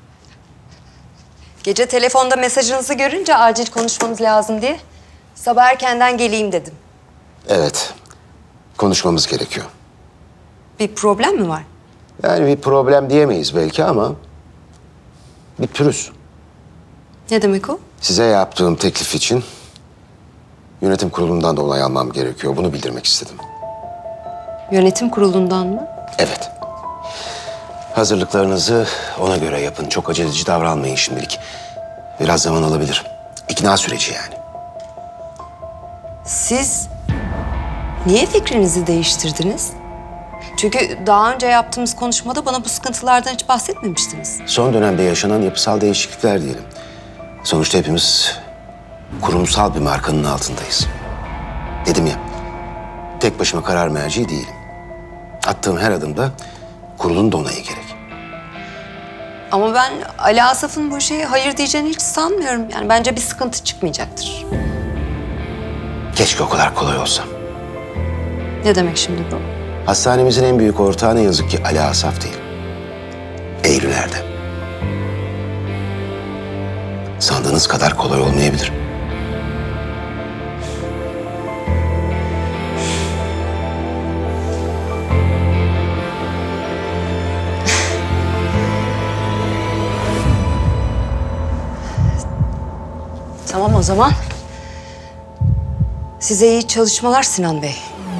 L: Gece telefonda mesajınızı görünce acil konuşmamız lazım diye sabah erkenden geleyim dedim.
M: Evet. Konuşmamız gerekiyor.
L: Bir problem mi var?
M: Yani bir problem diyemeyiz belki ama bir pürüz.
L: Ne demek o?
M: Size yaptığım teklif için yönetim kurulundan da onay almam gerekiyor. Bunu bildirmek istedim.
L: Yönetim kurulundan mı?
M: Evet. Hazırlıklarınızı ona göre yapın. Çok aceleci davranmayın şimdilik. Biraz zaman alabilir. İkna süreci yani.
L: Siz niye fikrinizi değiştirdiniz? Çünkü daha önce yaptığımız konuşmada bana bu sıkıntılardan hiç bahsetmemiştiniz.
M: Son dönemde yaşanan yapısal değişiklikler diyelim. Sonuçta hepimiz kurumsal bir markanın altındayız. Dedim ya, tek başıma karar merci değilim. Attığım her adımda kurulun da onayı gerek.
L: Ama ben Ali Asaf'ın bu şeye hayır diyeceğini hiç sanmıyorum. Yani bence bir sıkıntı çıkmayacaktır.
M: Keşke o kadar kolay olsa.
L: Ne demek şimdi bu?
M: Hastanemizin en büyük ortağı ne yazık ki Ali Asaf değil. Eylül Erdem. Sandığınız kadar kolay olmayabilir.
L: Tamam o zaman. Size iyi çalışmalar Sinan Bey.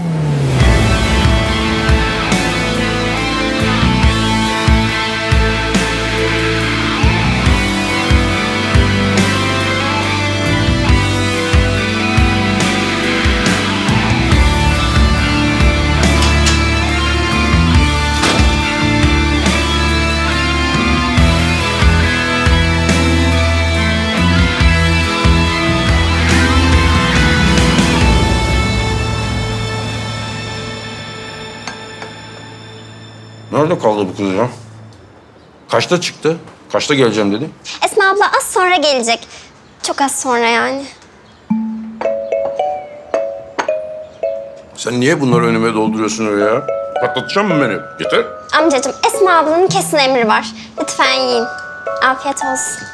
O: Nerede kaldı bu kız ya? Kaçta çıktı? Kaçta geleceğim dedi?
Q: Esma abla az sonra gelecek. Çok az sonra yani.
O: Sen niye bunları önüme dolduruyorsun öyle ya? Patlatacak mısın beni? Yeter.
Q: Amcacığım Esma ablanın kesin emri var. Lütfen yiyin. Afiyet olsun.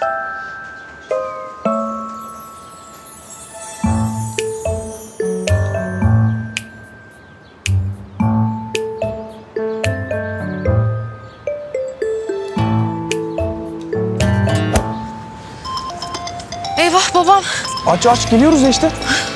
I: Eyvah babam.
H: Aç aç geliyoruz ya işte.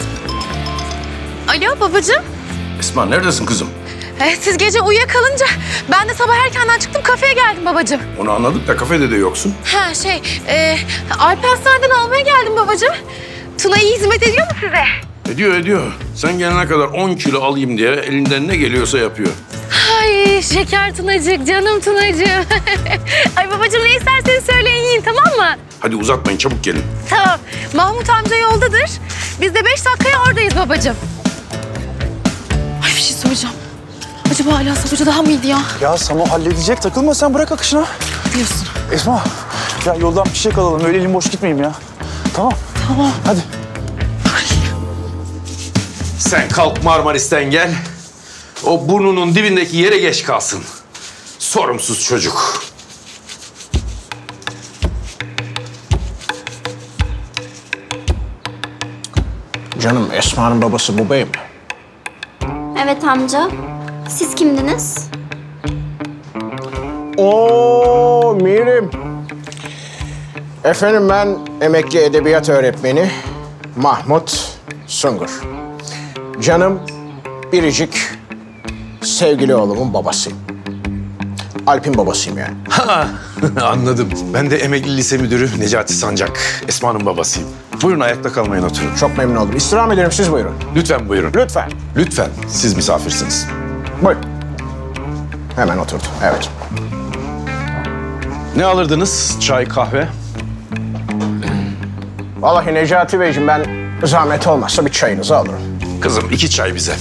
I: Alo babacığım.
O: Esma neredesin kızım?
I: Ee, siz gece uyuyakalınca ben de sabah erkenden çıktım kafeye geldim babacığım.
O: Onu anladık da kafede de yoksun.
I: Ha şey, e, Alp hastaneden almaya geldim babacığım. Tuna iyi hizmet ediyor mu size?
O: Ediyor ediyor. Sen gelene kadar on kilo alayım diye elinden ne geliyorsa yapıyor.
I: Ay şeker Tunacık, canım Tunacığım. Ay babacığım ne isterseniz söyleyin yiyin tamam mı?
O: Hadi uzatmayın çabuk gelin.
I: Tamam. Mahmut amca yoldadır. Biz de beş dakikaya oradayız babacığım. Ay bir şey soracağım. Acaba Ali Asaf Hoca daha mıydı ya?
H: Ya Samo halledecek. Takılma sen bırak akışına.
I: Diyorsun.
H: Esma ya yoldan bir şey alalım. Öyle elim boş gitmeyeyim ya. Tamam.
I: Tamam.
H: Hadi.
O: Sen kalk Marmaris'ten gel. O burnunun dibindeki yere geç kalsın. Sorumsuz çocuk.
D: Canım Esma'nın babası bu bey mi?
Q: Evet amca. Siz kimdiniz?
D: Oo Mirim. Efendim ben emekli edebiyat öğretmeni Mahmut Sungur. Canım biricik sevgili oğlumun babasıyım. Alp'in babasıyım yani.
O: Ha, anladım. Ben de emekli lise müdürü Necati Sancak. Esma'nın babasıyım. Buyurun ayakta kalmayın oturun.
D: Çok memnun oldum. İstirham ederim siz buyurun.
O: Lütfen buyurun.
D: Lütfen.
O: Lütfen. Siz misafirsiniz.
D: Buyurun. Hemen oturdu. Evet.
O: Ne alırdınız? Çay, kahve?
D: Vallahi Necati Beyciğim ben zahmet olmazsa bir çayınızı alırım.
O: Kızım iki çay bize.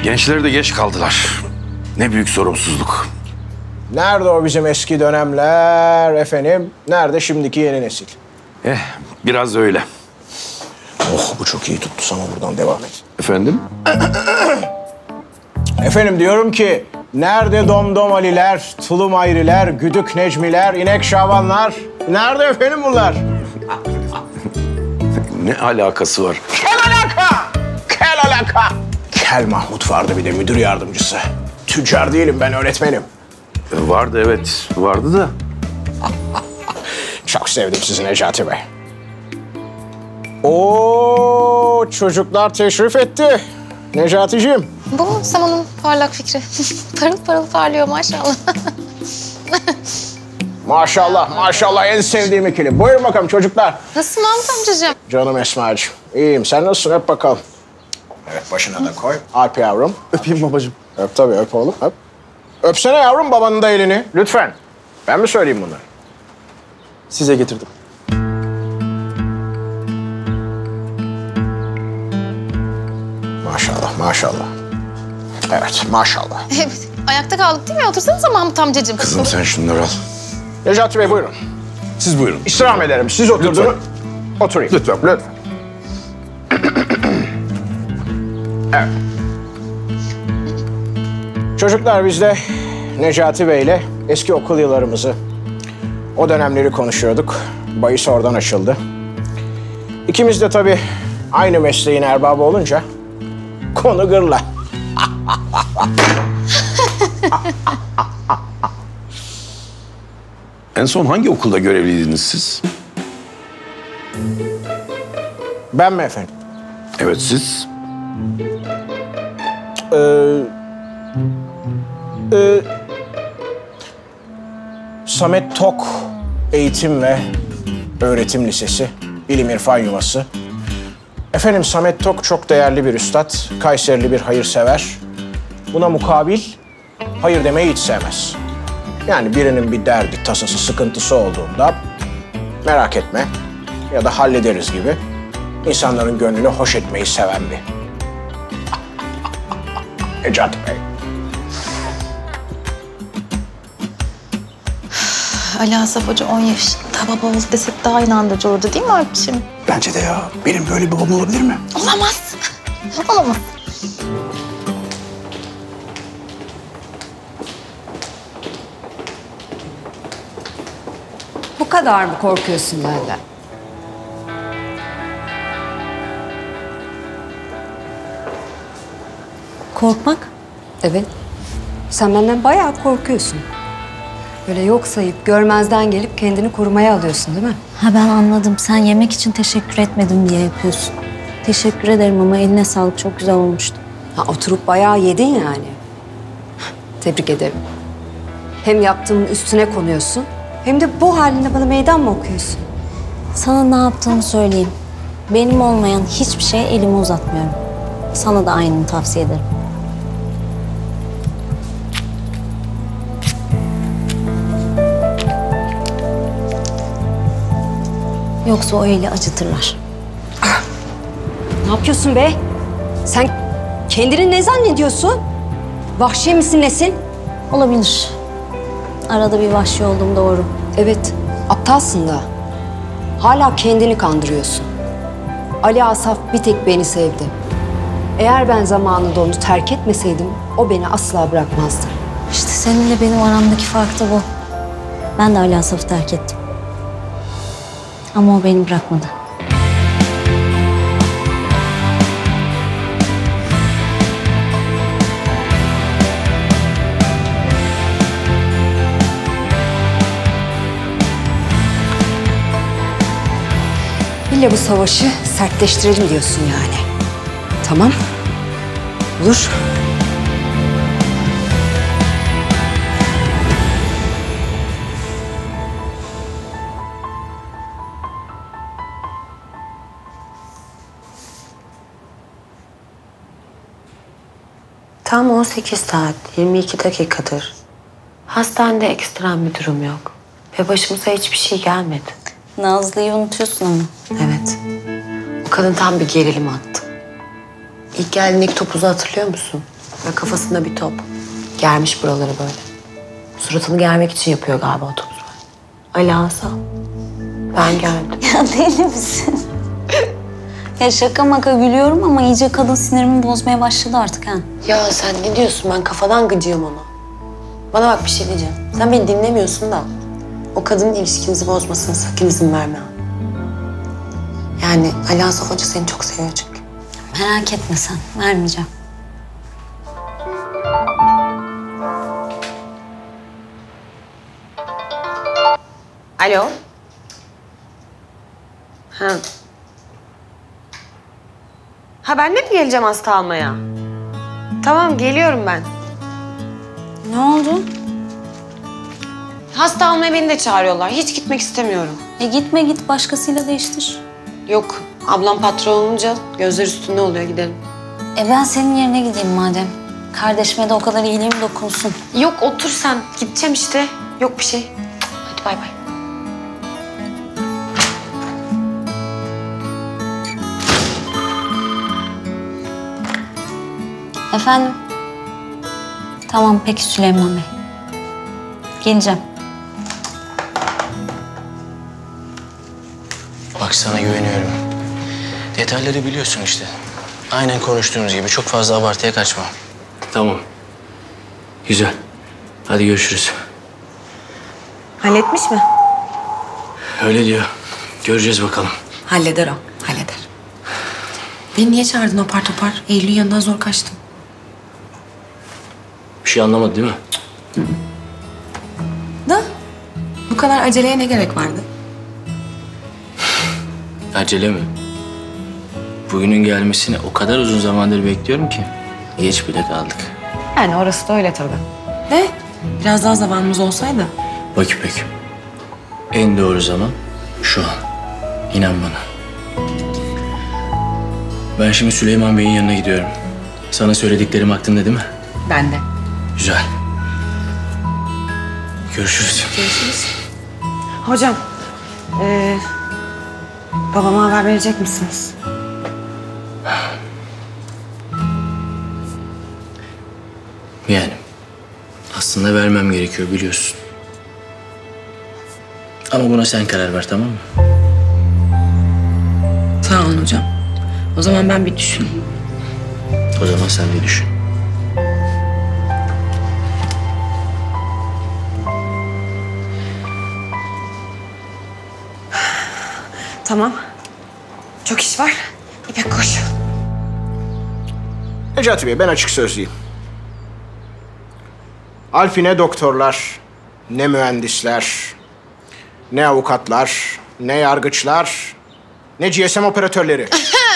O: Gençler de geç kaldılar. Ne büyük sorumsuzluk.
D: Nerede o bizim eski dönemler efendim? Nerede şimdiki yeni nesil?
O: Eh, biraz öyle.
D: Oh, bu çok iyi tuttu. Sana buradan devam et.
O: Efendim?
D: Efendim diyorum ki, nerede domdom Aliler, tulum Ayriler, güdük Necmiler, inek Şabanlar? Nerede efendim bunlar?
O: Ne alakası var?
D: Kel alaka! Kel alaka! Kel Mahmut vardı bir de müdür yardımcısı. Tüccar değilim ben, öğretmenim.
O: Vardı evet, vardı da.
D: Çok sevdim sizi Necati Bey. Oo, çocuklar teşrif etti. Necati'ciğim.
I: Bu mu Saman'ın parlak fikri? Parıl parıl parlıyor maşallah.
D: Maşallah, maşallah en sevdiğim ikili. Buyurun bakalım çocuklar.
I: Nasılsın Mahmut amcacığım?
D: Canım Esma'cığım. İyiyim. Sen nasılsın? Öp bakalım. Evet, başına da koy. Alp yavrum.
P: Öpeyim babacığım.
D: Öp tabii, öp oğlum, öp. Öpsene yavrum babanın da elini. Lütfen. Ben mi söyleyeyim bunları?
P: Size getirdim.
D: Maşallah, maşallah. Evet, maşallah.
I: Evet, ayakta kaldık değil mi? Otursanıza Mahmut amcacığım.
O: Kızım sen şunları al.
D: Necati Bey buyurun.
O: Siz buyurun.
D: İstirham ederim. Siz oturdunuz. Oturayım.
O: Lütfen.
D: Lütfen. Evet. Çocuklar biz de Necati Bey'le eski okul yıllarımızı, o dönemleri konuşuyorduk. Bahis oradan açıldı. İkimiz de tabii aynı mesleğin erbabı olunca konu gırla.
O: En son hangi okulda görevliydiniz siz?
D: Ben mi efendim?
O: Evet siz.
D: Ee, e, Samet Tok Eğitim ve Öğretim Lisesi, İlim İrfan Yuvası. Efendim Samet Tok çok değerli bir üstad, Kayserili bir hayırsever. Buna mukabil hayır demeyi hiç sevmez. Yani birinin bir derdi, tasası, sıkıntısı olduğunda merak etme ya da hallederiz gibi insanların gönlünü hoş etmeyi seven bir. Necati Bey.
I: Ali Asaf Hoca on yaşında baba oldu desek daha inandırıcı olurdu değil mi Alp'ciğim?
P: Bence de ya. Benim böyle bir babam olabilir mi?
I: Olamaz. Olamaz.
L: Bu kadar mı korkuyorsun benden?
B: Korkmak?
L: Evet. Sen benden bayağı korkuyorsun. Böyle yok sayıp görmezden gelip kendini korumaya alıyorsun değil mi?
B: Ha ben anladım. Sen yemek için teşekkür etmedim diye yapıyorsun. Teşekkür ederim ama eline sağlık. Çok güzel olmuştu.
L: Ha, oturup bayağı yedin yani. Tebrik ederim. Hem yaptığımın üstüne konuyorsun, hem de bu halinde bana meydan mı okuyorsun?
B: Sana ne yaptığımı söyleyeyim. Benim olmayan hiçbir şeye elimi uzatmıyorum. Sana da aynını tavsiye ederim. Yoksa o eli acıtırlar.
L: Ne yapıyorsun be? Sen kendini ne zannediyorsun? Vahşi misin nesin?
B: Olabilir. Arada bir vahşi olduğum doğru.
L: Evet, aptalsın da. Hala kendini kandırıyorsun. Ali Asaf bir tek beni sevdi. Eğer ben zamanında onu terk etmeseydim, o beni asla bırakmazdı.
B: İşte seninle benim aramdaki fark da bu. Ben de Ali Asaf'ı terk ettim. Ama o beni bırakmadı.
L: İlle bu savaşı sertleştirelim diyorsun yani. Tamam. Olur.
R: Tam on sekiz saat, yirmi iki dakikadır. Hastanede ekstrem bir durum yok. Ve başımıza hiçbir şey gelmedi.
B: Nazlı'yı unutuyorsun ama.
R: Evet. O kadın tam bir gerilim attı. İlk geldiğindeki topuzu hatırlıyor musun? Böyle kafasında bir top. Germiş buraları böyle. Suratını germek için yapıyor galiba o topu. Ali Asaf. Ben geldim.
B: Ya deli misin? Ya şaka maka gülüyorum ama iyice kadın sinirimi bozmaya başladı artık ha.
R: Ya sen ne diyorsun? Ben kafadan gıcığım ona. Bana bak bir şey diyeceğim. Sen beni dinlemiyorsun da o kadının ilişkinizi bozmasına sakın izin verme. Yani Ali Asaf Hoca seni çok seviyor çünkü.
B: Merak etme sen, vermeyeceğim.
R: Alo. Ha. Ha ben de mi geleceğim hasta almaya? Tamam geliyorum ben.
B: Ne oldu?
R: Hasta almaya beni de çağırıyorlar. Hiç gitmek istemiyorum.
B: E gitme git başkasıyla değiştir.
R: Yok ablam patron olunca gözler üstünde oluyor gidelim.
B: E ben senin yerine gideyim madem. Kardeşime de o kadar iyiliğim dokunsun.
R: Yok otur sen. Gideceğim işte. Yok bir şey. Hadi bay bay.
B: Efendim? Tamam peki Süleyman Bey. Geleceğim.
J: Bak sana güveniyorum. Detayları biliyorsun işte. Aynen konuştuğumuz gibi çok fazla abartıya kaçma. Tamam. Güzel. Hadi görüşürüz.
R: Halletmiş mi?
J: Öyle diyor. Göreceğiz bakalım.
R: Halleder o. Halleder. Beni niye çağırdın apar topar? Eylül'ün yanından zor kaçtım.
J: Bir şey anlamadı değil mi?
R: Da bu kadar aceleye ne gerek vardı?
J: Acele mi? Bugünün gelmesini o kadar uzun zamandır bekliyorum ki geç bile kaldık.
R: Yani orası da öyle tabii. De biraz daha zamanımız olsaydı.
J: Bak İpek, en doğru zaman şu an. İnan bana. Ben şimdi Süleyman Bey'in yanına gidiyorum. Sana söylediklerim aklında değil mi?
R: Ben de.
J: Güzel. Görüşürüz.
R: Görüşürüz. Hocam, ee, babama haber verecek misiniz?
J: Yani aslında vermem gerekiyor biliyorsun. Ama buna sen karar ver tamam mı?
R: Sağ olun hocam. O zaman ben bir düşüneyim.
J: O zaman sen de düşün.
R: Tamam. Çok iş var. İpek koş.
D: Necati Bey ben açık sözlüyüm. Alfi ne doktorlar, ne mühendisler, ne avukatlar, ne yargıçlar, ne G S M operatörleri.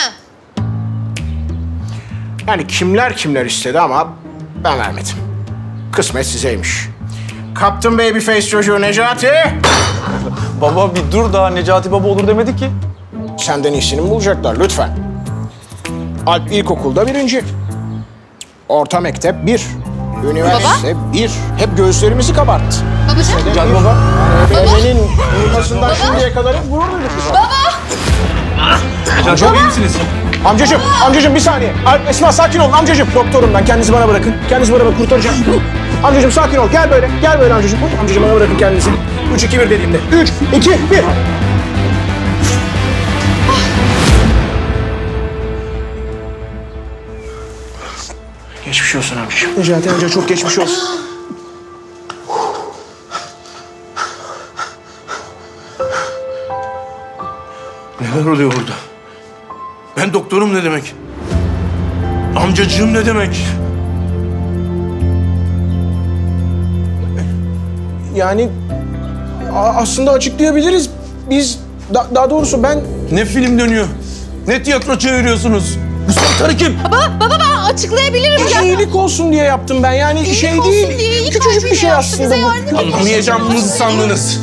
D: Yani kimler kimler istedi ama ben vermedim. Kısmet sizeymiş. Kaptın babyface çocuğu Necati.
H: Baba bir dur daha Necati baba olur demedi ki.
D: Senden iyisini mi bulacaklar lütfen? Alp ilkokulda birinci. Orta mektep bir. Üniversite bir. Hep göğüslerimizi kabarttı.
I: Babacığım.
D: Gel baba. Ebenin uyumasından şimdiye kadar hep gurur duyduk biz.
I: Baba!
D: Amca iyi misiniz? Amcacığım, amcacığım bir saniye. Alp, Esma sakin olun amcacığım. Doktorum ben. Kendinizi bana bırakın. Kendinizi bana bırakın. Kurtaracağım. Amcacığım sakin ol. Gel böyle. Gel böyle amcacığım. Amcacığım bana bırakın kendinizi. Üç, iki, bir dediğimde. Üç, iki, bir. Geçmiş olsun amcacığım. Necati amca çok geçmiş olsun.
G: Neler oluyor burada? Ben doktorum ne demek? Amcacığım ne demek?
D: Yani a- aslında açıklayabiliriz. Biz da- daha doğrusu ben...
G: Ne film dönüyor? Ne tiyatro çeviriyorsunuz? Bu soytarı kim?
I: Baba, baba ben açıklayabilirim
D: Bir
I: ya.
D: iyilik olsun diye yaptım ben. Yani
I: İyilik
D: şey
I: olsun
D: değil.
I: diye ilk
D: Küçücük bir
I: Alp'i
D: şey
I: yaptı,
D: aslında
I: bize
D: bu.
I: yardım ediyor.
G: Anlamayacağımızı sandınız.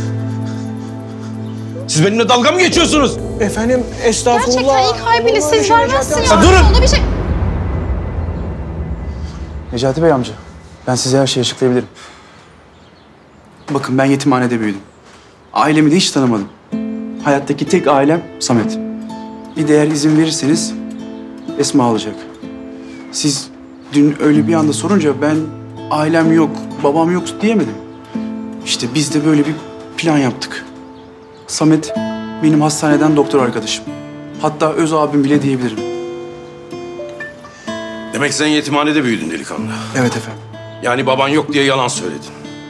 G: Siz benimle dalga mı geçiyorsunuz?
D: Efendim estağfurullah.
I: Gerçekten ilk harbiyle
D: Olur mu öyle
I: siz
D: şey
I: vermezsin
D: Necati
I: ya.
D: amca?
G: durun!
I: Ona bir şey...
H: Necati Bey amca, ben size her şeyi açıklayabilirim. Bakın ben yetimhanede büyüdüm. Ailemi de hiç tanımadım. Hayattaki tek ailem Samet. Bir de eğer izin verirseniz Esma olacak. Siz
P: dün öyle bir anda sorunca ben ailem yok, babam yok diyemedim. İşte biz de böyle bir plan yaptık. Samet benim hastaneden doktor arkadaşım. Hatta öz abim bile diyebilirim.
O: Demek sen yetimhanede büyüdün delikanlı.
P: Evet efendim.
O: Yani baban yok diye yalan söyledin.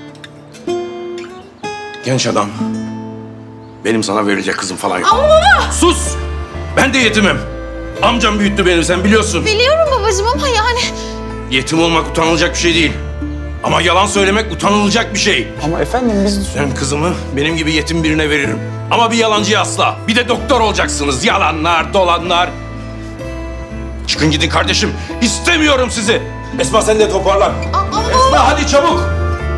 O: Genç adam. Benim sana verilecek kızım falan yok.
I: Ama baba!
O: Sus! Ben de yetimim. Amcam büyüttü beni, sen biliyorsun.
I: Biliyorum babacığım ama yani...
O: Yetim olmak utanılacak bir şey değil. Ama yalan söylemek utanılacak bir şey.
P: Ama efendim biz...
O: Ben kızımı benim gibi yetim birine veririm. Ama bir yalancıya asla. Bir de doktor olacaksınız. Yalanlar, dolanlar. Çıkın gidin kardeşim. İstemiyorum sizi. Esma sen de toparlan.
I: Ama
O: Esma hadi çabuk.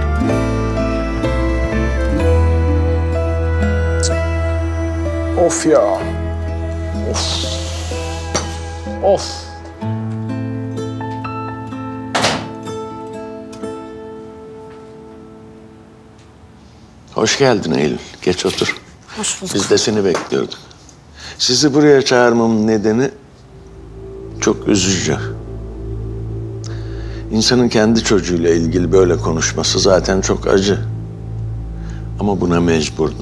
D: Of ya. Of. Of.
U: Hoş geldin Eylül. Geç otur.
B: Hoş bulduk.
U: Biz de seni bekliyorduk. Sizi buraya çağırmamın nedeni çok üzücü. İnsanın kendi çocuğuyla ilgili böyle konuşması zaten çok acı. Ama buna mecburdum.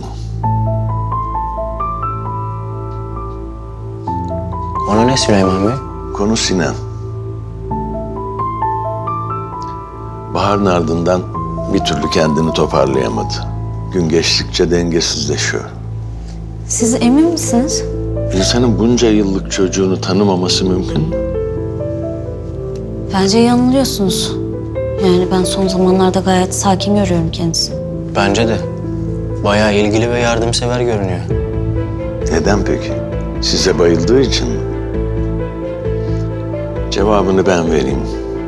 J: Konu ne Süleyman Bey?
U: Konu Sinan. Bahar'ın ardından bir türlü kendini toparlayamadı. Gün geçtikçe dengesizleşiyor.
B: Siz emin misiniz?
U: İnsanın bunca yıllık çocuğunu tanımaması mümkün mü?
B: Bence yanılıyorsunuz. Yani ben son zamanlarda gayet sakin görüyorum kendisini.
J: Bence de. Bayağı ilgili ve yardımsever görünüyor.
U: Neden peki? Size bayıldığı için mi? Cevabını ben vereyim.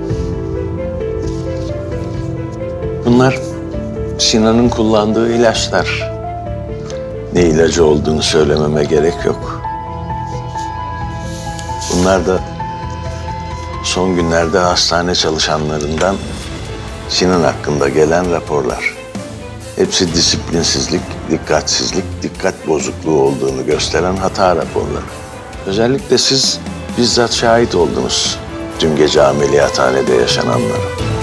U: Bunlar Sinan'ın kullandığı ilaçlar. Ne ilacı olduğunu söylememe gerek yok. Bunlar da son günlerde hastane çalışanlarından Sinan hakkında gelen raporlar. Hepsi disiplinsizlik, dikkatsizlik, dikkat bozukluğu olduğunu gösteren hata raporları. Özellikle siz bizzat şahit oldunuz dün gece ameliyathanede yaşananlara.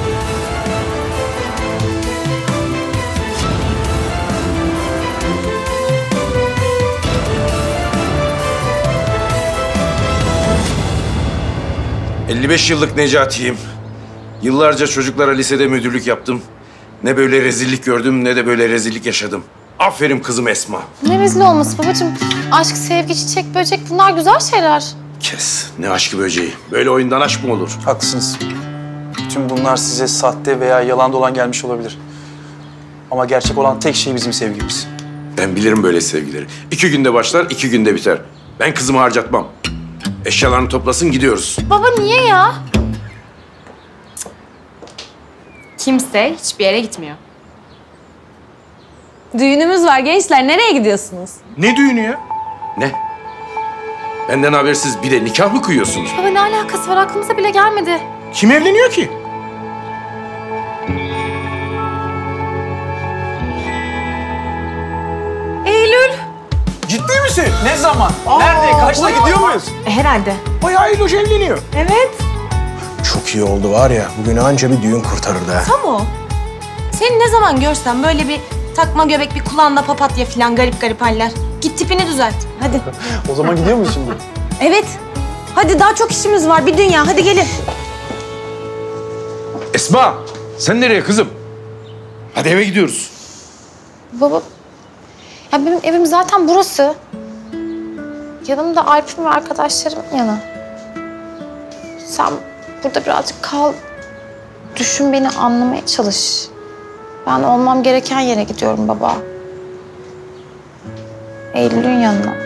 O: elli beş yıllık Necati'yim. Yıllarca çocuklara lisede müdürlük yaptım. Ne böyle rezillik gördüm ne de böyle rezillik yaşadım. Aferin kızım Esma.
I: Ne rezil olması babacığım. Aşk, sevgi, çiçek, böcek bunlar güzel şeyler.
O: Kes. Ne aşkı böceği. Böyle oyundan aşk mı olur?
P: Haklısınız. Tüm bunlar size sahte veya yalan dolan gelmiş olabilir. Ama gerçek olan tek şey bizim sevgimiz.
O: Ben bilirim böyle sevgileri. İki günde başlar, iki günde biter. Ben kızımı harcatmam. Eşyalarını toplasın, gidiyoruz.
I: Baba niye ya? Kimse hiçbir yere gitmiyor.
E: Düğünümüz var gençler. Nereye gidiyorsunuz?
O: Ne düğünü ya? Ne? Benden habersiz bir de nikah mı kıyıyorsunuz?
I: Baba ne alakası var? Aklımıza bile gelmedi.
O: Kim evleniyor ki?
I: Eylül.
P: Ciddi misin? Ne zaman? Nerede? Kaçta gidiyor muyuz?
I: E, herhalde.
D: Bayağı Eylül evleniyor.
I: Evet.
D: Çok iyi oldu var ya. Bugün anca bir düğün kurtarırdı ha.
I: Tam o. Seni ne zaman görsem böyle bir takma göbek, bir kulağında papatya falan garip garip haller. Git tipini düzelt. Hadi.
P: O zaman gidiyor muyuz şimdi?
I: Evet. Hadi daha çok işimiz var. Bir dünya. Hadi gelin.
O: Esma, sen nereye kızım? Hadi eve gidiyoruz.
I: Baba. Ya benim evim zaten burası. Yanımda Alp'im ve arkadaşlarımın yanı. Sen burada birazcık kal. Düşün beni, anlamaya çalış. Ben olmam gereken yere gidiyorum baba. Eylül'ün yanına.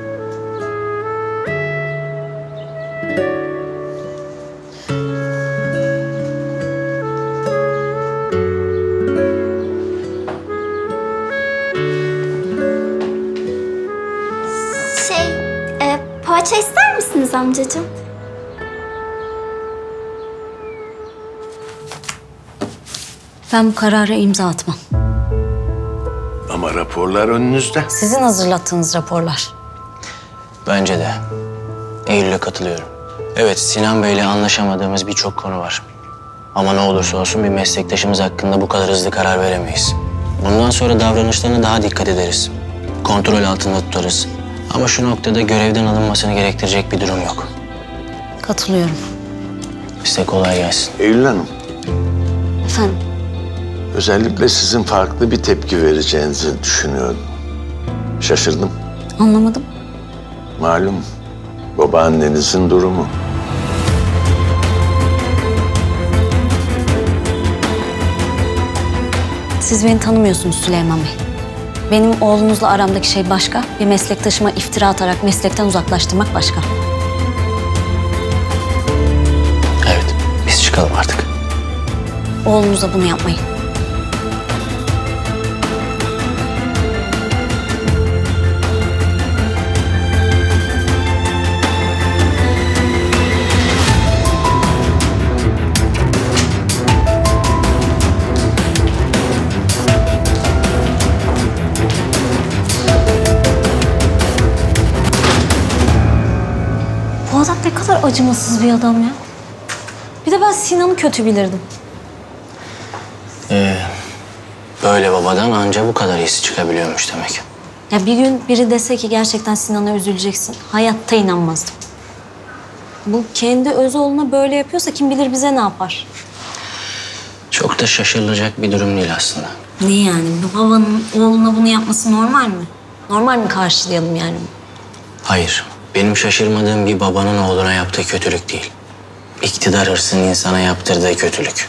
Q: Şey, e, poğaça ister misiniz amcacığım?
B: Ben bu karara imza atmam.
U: Ama raporlar önünüzde.
B: Sizin hazırlattığınız raporlar.
J: Bence de. Eylül'e katılıyorum. Evet, Sinan Bey'le anlaşamadığımız birçok konu var. Ama ne olursa olsun bir meslektaşımız hakkında bu kadar hızlı karar veremeyiz. Bundan sonra davranışlarına daha dikkat ederiz. Kontrol altında tutarız. Ama şu noktada görevden alınmasını gerektirecek bir durum yok.
B: Katılıyorum.
J: Size kolay gelsin.
U: Eylül Hanım,
B: Efendim?
U: özellikle sizin farklı bir tepki vereceğinizi düşünüyordum. Şaşırdım.
B: Anlamadım.
U: Malum, babaannenizin durumu.
B: Siz beni tanımıyorsunuz Süleyman Bey. Benim oğlunuzla aramdaki şey başka. Bir meslektaşıma iftira atarak meslekten uzaklaştırmak başka.
J: Evet, biz çıkalım artık.
B: Oğlunuza bunu yapmayın. Bu adam ne kadar acımasız bir adam ya. Bir de ben Sinan'ı kötü bilirdim.
J: Ee, böyle babadan anca bu kadar iyisi çıkabiliyormuş demek.
B: Ya bir gün biri dese ki gerçekten Sinan'a üzüleceksin. Hayatta inanmazdım. Bu kendi öz oğluna böyle yapıyorsa kim bilir bize ne yapar?
J: Çok da şaşırılacak bir durum değil aslında.
B: Niye yani? Bu babanın oğluna bunu yapması normal mi? Normal mi karşılayalım yani?
J: Hayır, benim şaşırmadığım bir babanın oğluna yaptığı kötülük değil. İktidar hırsının insana yaptırdığı kötülük.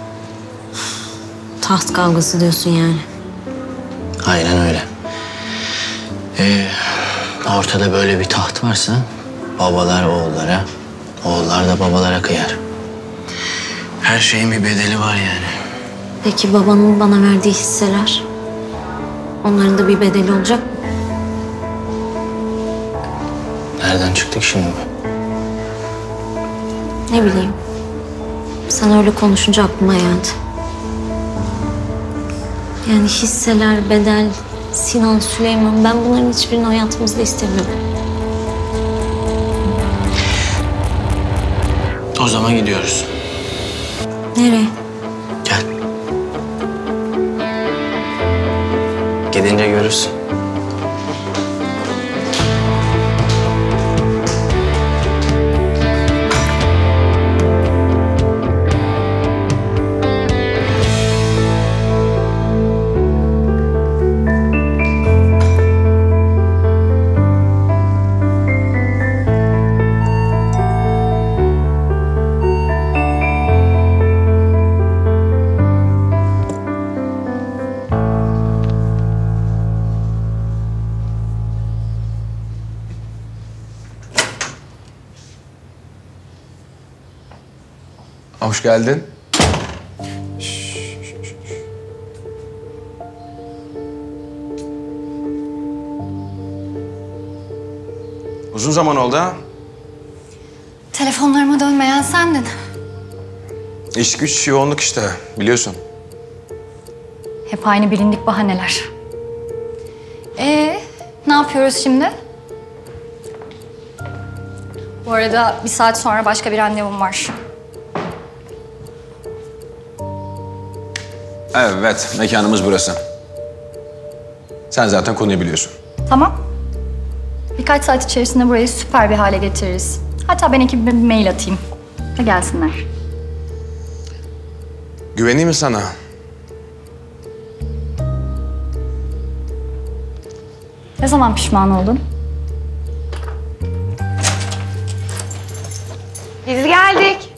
B: Taht kavgası diyorsun yani.
J: Aynen öyle. Ee, ortada böyle bir taht varsa babalar oğullara, oğullar da babalara kıyar. Her şeyin bir bedeli var yani.
B: Peki babanın bana verdiği hisseler? Onların da bir bedeli olacak mı?
J: Nereden çıktık şimdi bu?
B: Ne bileyim. Sen öyle konuşunca aklıma geldi. Yani hisseler, bedel, Sinan, Süleyman, ben bunların hiçbirini hayatımızda istemiyorum.
J: O zaman gidiyoruz.
B: Nereye?
J: Gel. Gidince görürsün.
K: Hoş geldin. Uzun zaman oldu ha?
S: Telefonlarıma dönmeyen sendin.
K: İş güç, yoğunluk işte biliyorsun.
S: Hep aynı bilindik bahaneler. Ee, ne yapıyoruz şimdi? Bu arada bir saat sonra başka bir randevum var.
K: Evet, mekanımız burası. Sen zaten konuyu biliyorsun.
S: Tamam. Birkaç saat içerisinde burayı süper bir hale getiririz. Hatta ben ekibime bir mail atayım. Ve gelsinler.
K: Güveneyim mi sana?
S: Ne zaman pişman oldun?
R: Biz geldik.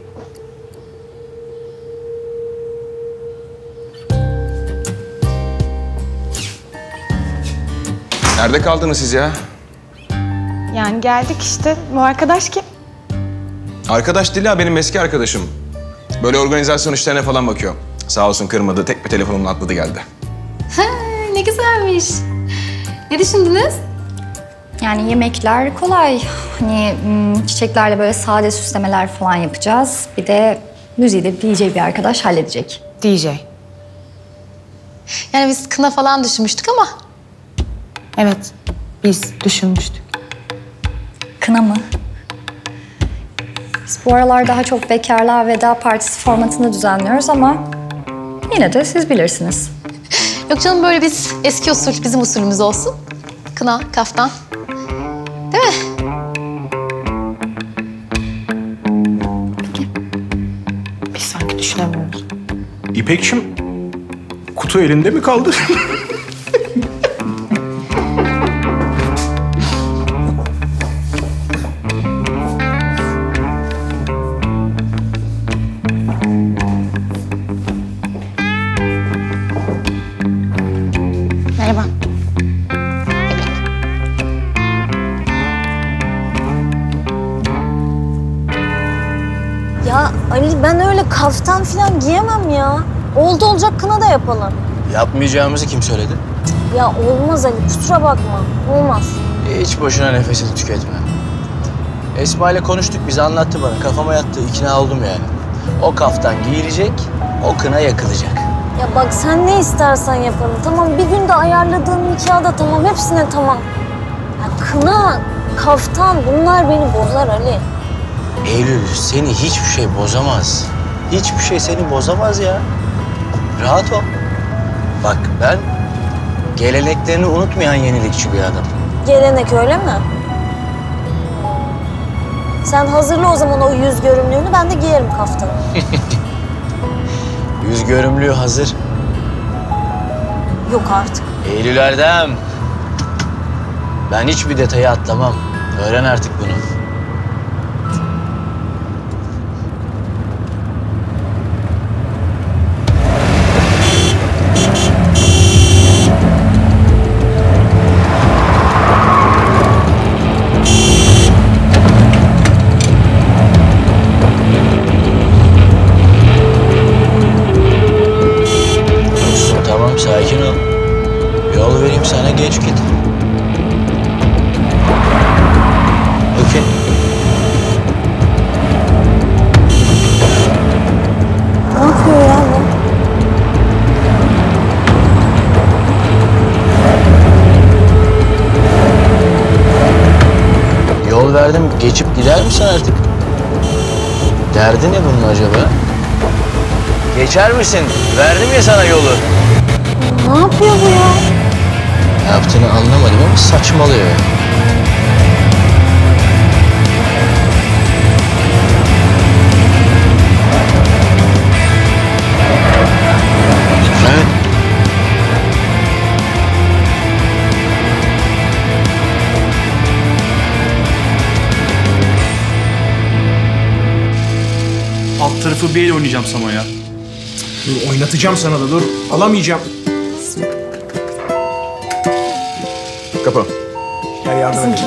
K: Nerede kaldınız siz ya?
R: Yani geldik işte. Bu arkadaş kim?
K: Arkadaş Dila benim eski arkadaşım. Böyle organizasyon işlerine falan bakıyor. Sağ olsun kırmadı, tek bir telefonumla atladı geldi.
S: Ha, ne güzelmiş. Ne düşündünüz? Yani yemekler kolay. Hani hmm, çiçeklerle böyle sade süslemeler falan yapacağız. Bir de müziği de D J bir arkadaş halledecek.
R: D J. Yani biz kına falan düşünmüştük ama... Evet, biz düşünmüştük.
S: Kına mı? Biz bu aralar daha çok bekarlığa veda partisi formatını düzenliyoruz ama yine de siz bilirsiniz.
I: Yok canım, böyle biz eski usul, bizim usulümüz olsun. Kına, kaftan. Değil mi? Peki. Biz sanki düşünemiyoruz.
D: İpekçim, kutu elinde mi kaldı?
I: Merhaba.
C: Ya Ali, ben öyle kaftan falan giyemem ya. Oldu olacak kına da yapalım.
T: Yapmayacağımızı kim söyledi?
C: Ya olmaz Ali, kusura bakma. Olmaz.
T: Hiç boşuna nefesini tüketme. Esma ile konuştuk, bize anlattı bana. Kafama yattı, ikna oldum yani. O kaftan giyilecek, o kına yakılacak.
C: Ya bak, sen ne istersen yapalım. Tamam, bir günde ayarladığın nikah da tamam, hepsine tamam. Ya kına, kaftan, bunlar beni bozar Ali.
T: Eylül, seni hiçbir şey bozamaz. Hiçbir şey seni bozamaz ya. Rahat ol. Bak ben geleneklerini unutmayan yenilikçi bir adam.
C: Gelenek öyle mi? Sen hazırla o zaman o yüz görümlüğünü, ben de giyerim kaftanı.
T: Yüz görümlüğü hazır.
C: Yok artık.
T: Eylül Erdem. Ben hiçbir detayı atlamam. Öğren artık bunu. Tamam, sakin ol. Yol vereyim sana, geç git. Okey.
C: Ne yapıyor ya bu?
T: Yol verdim, geçip gider misin artık? Derdi ne bunun acaba? Geçer misin? Verdim ya sana yolu.
C: Ne yapıyor bu ya?
T: Ne yaptığını anlamadım ama saçmalıyor. Evet.
P: Alt tarafı bir el oynayacağım sana ya.
D: Dur, oynatacağım sana da, dur. Alamayacağım. Kapı. Gel yardım edeyim.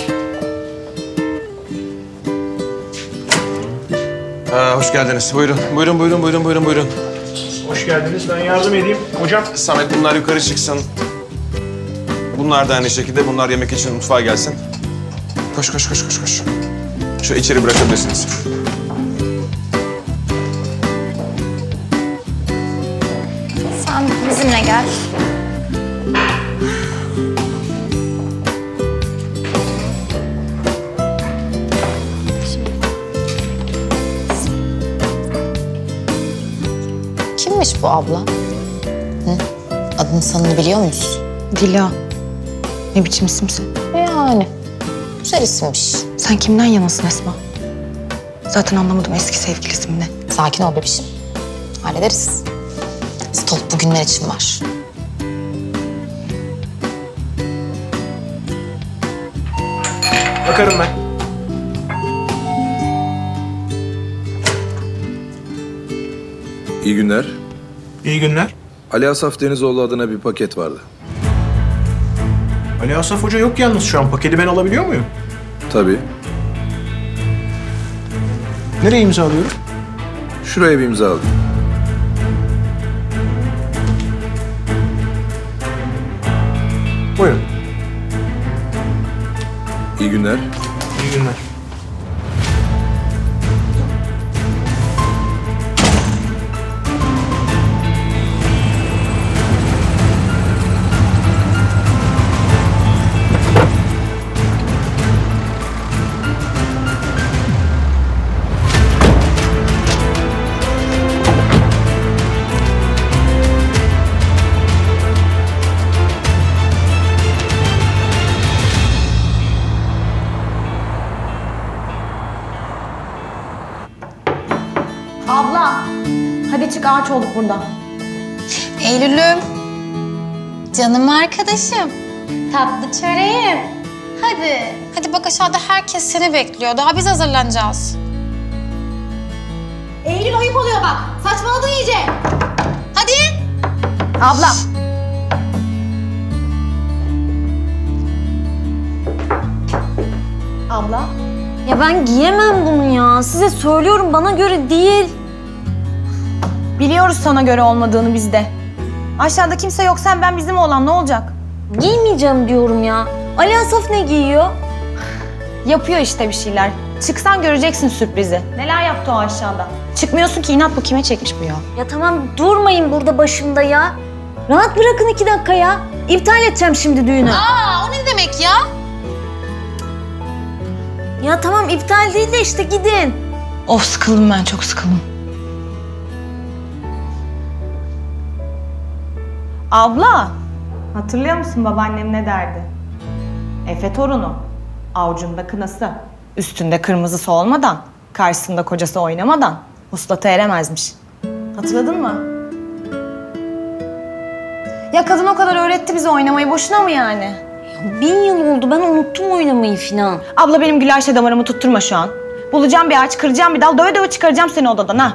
K: Aa, hoş geldiniz. Buyurun, buyurun, buyurun, buyurun, buyurun, buyurun.
D: Hoş geldiniz, ben yardım edeyim. Hocam.
K: Samet, bunlar yukarı çıksın. Bunlar da aynı şekilde. Bunlar yemek için mutfağa gelsin. Koş, koş, koş, koş, koş. Şu içeri bırakabilirsiniz.
S: Sen bizimle gel.
I: Kimmiş bu abla? Hı? Adını sanını biliyor muyuz?
R: Dila. Ne biçim isimse.
I: Yani. Güzel isimmiş.
R: Sen kimden yanasın Esma? Zaten anlamadım eski sevgilisi mi ne?
I: Sakin ol bebişim. Hallederiz. Stop bugünler için var.
D: Bakarım ben.
A: İyi günler.
D: İyi günler.
A: Ali Asaf Denizoğlu adına bir paket vardı.
D: Ali Asaf Hoca yok yalnız şu an. Paketi ben alabiliyor muyum?
A: Tabii.
D: Nereye imzalıyorum?
A: Şuraya bir imza alayım.
D: Buyurun.
A: İyi günler.
D: İyi günler.
I: Abla, hadi çık ağaç olduk burada. Eylül'üm, canım arkadaşım, tatlı çöreğim. Hadi. Hadi bak aşağıda herkes seni bekliyor. Daha biz hazırlanacağız. Eylül ayıp oluyor bak. Saçmaladın iyice. Hadi. Abla. Abla.
C: Ya ben giyemem bunu ya. Size söylüyorum, bana göre değil.
R: Biliyoruz sana göre olmadığını biz de. Aşağıda kimse yok, sen ben bizim oğlan ne olacak?
C: Giymeyeceğim diyorum ya. Ali Asaf ne giyiyor?
R: Yapıyor işte bir şeyler. Çıksan göreceksin sürprizi. Neler yaptı o aşağıda? Çıkmıyorsun ki, inat bu kime çekmiş bu ya?
C: Ya tamam, durmayın burada başımda ya. Rahat bırakın iki dakika ya. İptal edeceğim şimdi düğünü.
I: Aa, o ne demek ya?
C: Ya tamam, iptal değil de işte gidin.
R: Of, sıkıldım ben, çok sıkıldım. Abla, hatırlıyor musun babaannem ne derdi? Efe torunu, avucunda kınası, üstünde kırmızısı olmadan, karşısında kocası oynamadan vuslata eremezmiş. Hatırladın mı? Ya kadın o kadar öğretti bize oynamayı, boşuna mı yani?
C: Ya bin yıl oldu, ben unuttum oynamayı filan.
R: Abla benim Gülayşe damarımı tutturma şu an. Bulacağım bir ağaç, kıracağım bir dal, döve döve çıkaracağım seni odadan ha.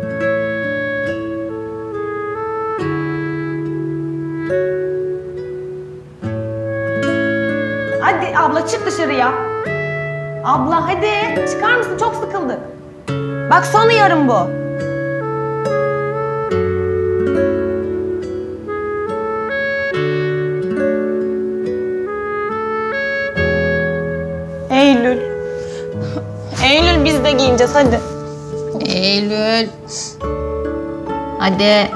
R: Hadi abla çık dışarıya. Abla hadi çıkar mısın? Çok sıkıldık. Bak son yarım bu. Eylül. Eylül biz de giyineceğiz hadi.
I: Eylül. Hadi.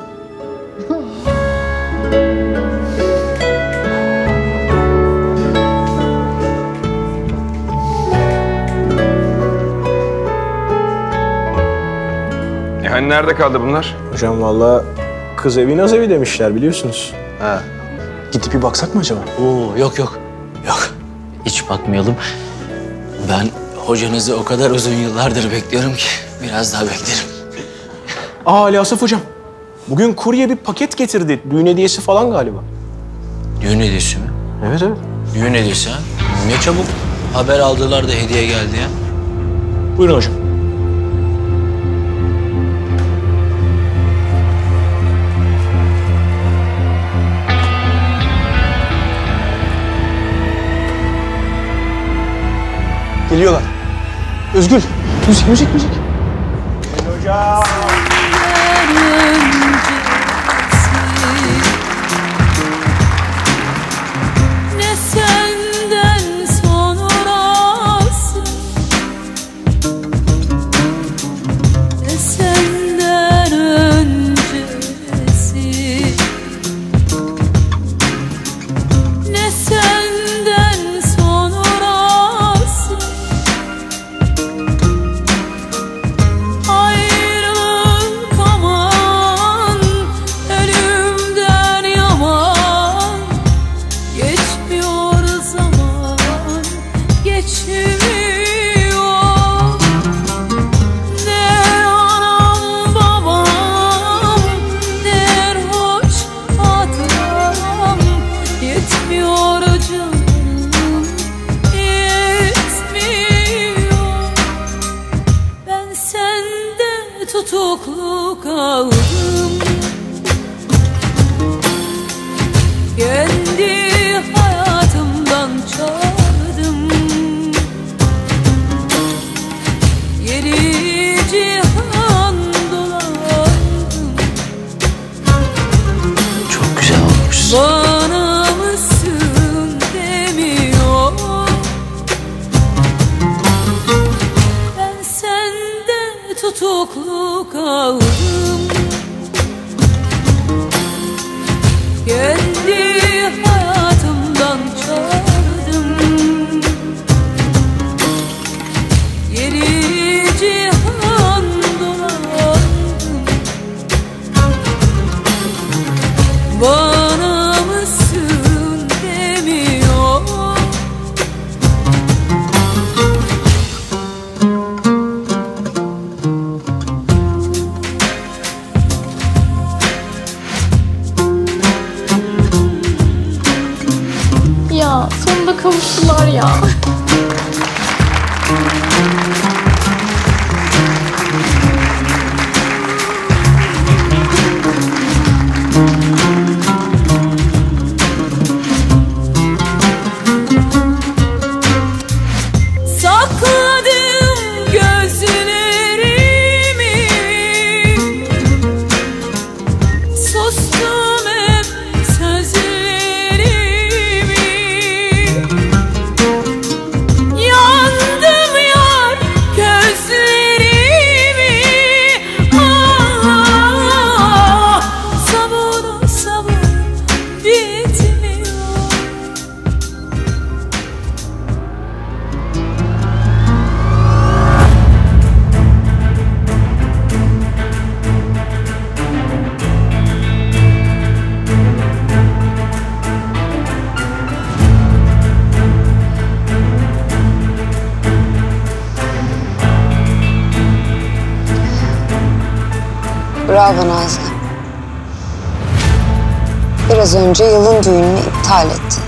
K: E hani nerede kaldı bunlar?
D: Hocam vallahi kız evi naz evi demişler biliyorsunuz.
T: Ha.
D: Gidip bir baksak mı acaba?
T: Oo, yok yok. Yok. Hiç bakmayalım. Ben hocanızı o kadar uzun yıllardır bekliyorum ki biraz daha beklerim.
D: Aa Ali Asaf hocam. Bugün kurye bir paket getirdi. Düğün hediyesi falan galiba.
T: Düğün hediyesi mi?
D: Evet evet.
T: Düğün hediyesi ha? Ne çabuk haber aldılar da hediye geldi ya.
D: Buyurun hocam. Geliyorlar. Özgül, müzik, müzik, müzik. Hocam.
F: Ne senden sonrası, ne senden öncesi, ne senden sonrası. Ayrılık aman, ölümden yaman. Geçmiyor zaman, geçmiyor. Der anam babam, der hoş hatıram. Yetmiyor canım, yetmiyor. Ben sende tutuklu kaldım. Kendi hayatımdan çaldım. Yedi cihan dolandım.
T: Çok güzel olmuşsun.
F: Bana mısın demiyor. Ben sende tutuklu kaldım. Kendi hayatımdan çaldım. Yedi cihan dolandım. Bana mısın demiyor.
I: konuştular ya.
F: Sakladım gözlerimi, sustum hep sözlerimi. Yandım yar gözlerimi. Ah, sabır sabır bitmiyor.
L: Bravo Nazlı. Biraz önce yılın düğününü iptal etti.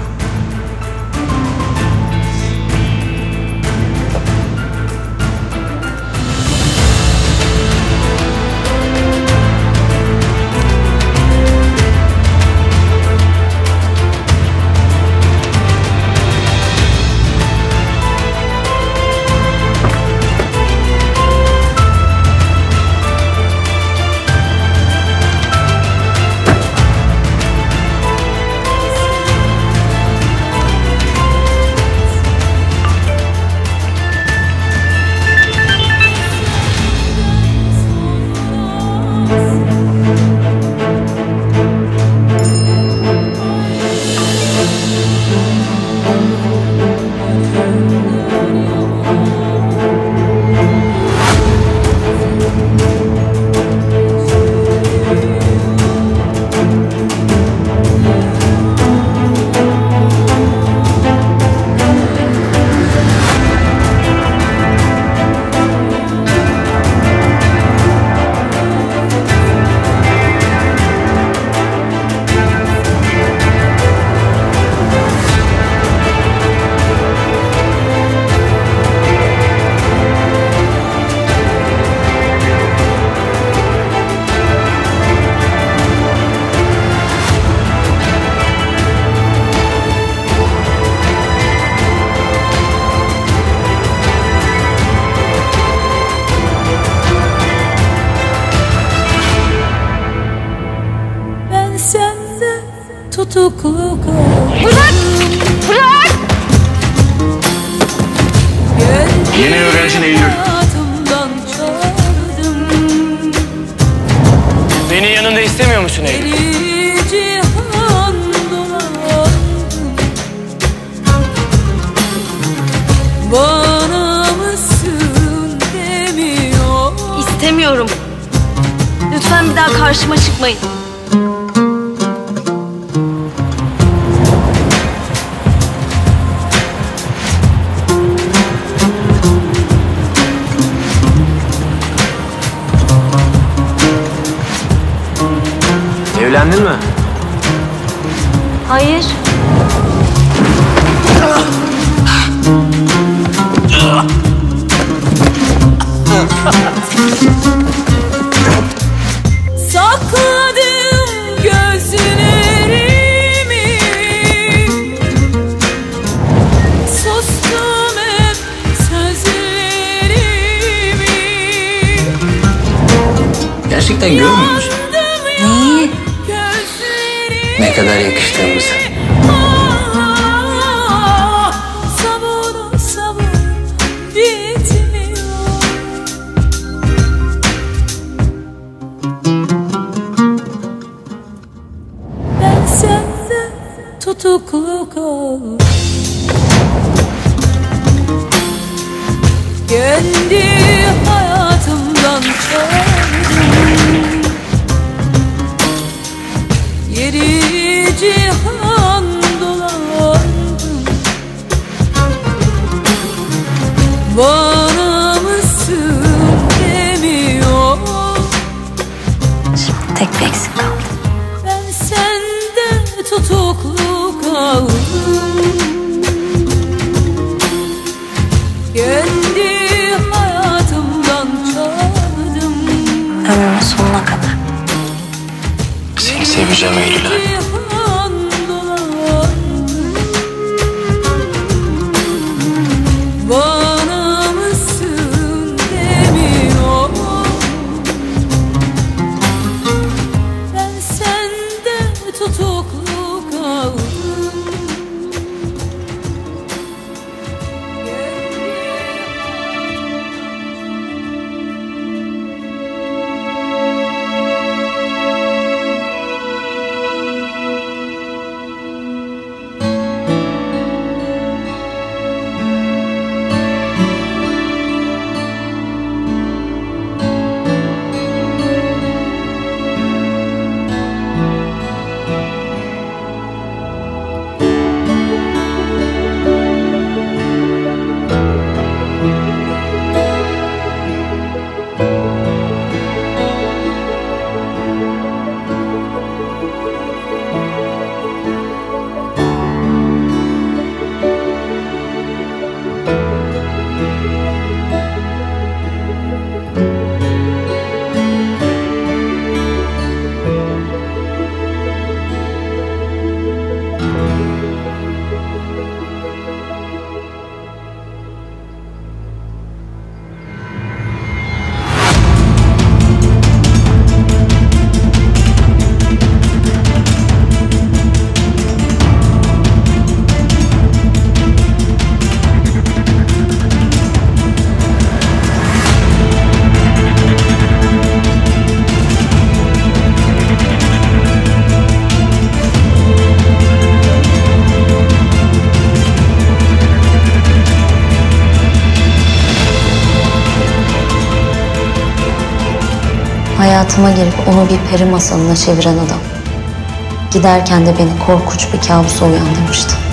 L: Ben sende tutuklu kaldım.
I: Bırak! Bırak!
O: Yeni öğrencin Eylül.
F: Hayatımdan çaldım.
T: Beni yanında istemiyor musun Eylül?
F: Beni cihan dolandım. Bana mısın demiyor.
E: İstemiyorum. Lütfen bir daha karşıma çıkmayın.
T: Evlendin mi?
E: Hayır.
F: Sakladım gözlerimi, sustum hep sözlerimi.
T: Gerçekten görmüyor musun?
E: Neyi?
T: Ne kadar yakıştığımızı.
F: Ah, sabır sabır bitmiyor. Ben sende tutuklu kaldım. Kendi hayatımdan çaldım. Yeri cihan dolandım. Bana mısın demiyor.
B: Şimdi tek bir eksik kaldı.
F: Ben sende tutuklu kaldım.
B: Ömrümün sonuna kadar.
J: Seni seveceğim Eylül anne.
F: Bana mısın demiyor. Ben sende tutuklu kaldım.
B: Hayatıma girip onu bir peri masalına çeviren adam. Giderken de beni korkunç bir kabusa uyandırmıştı.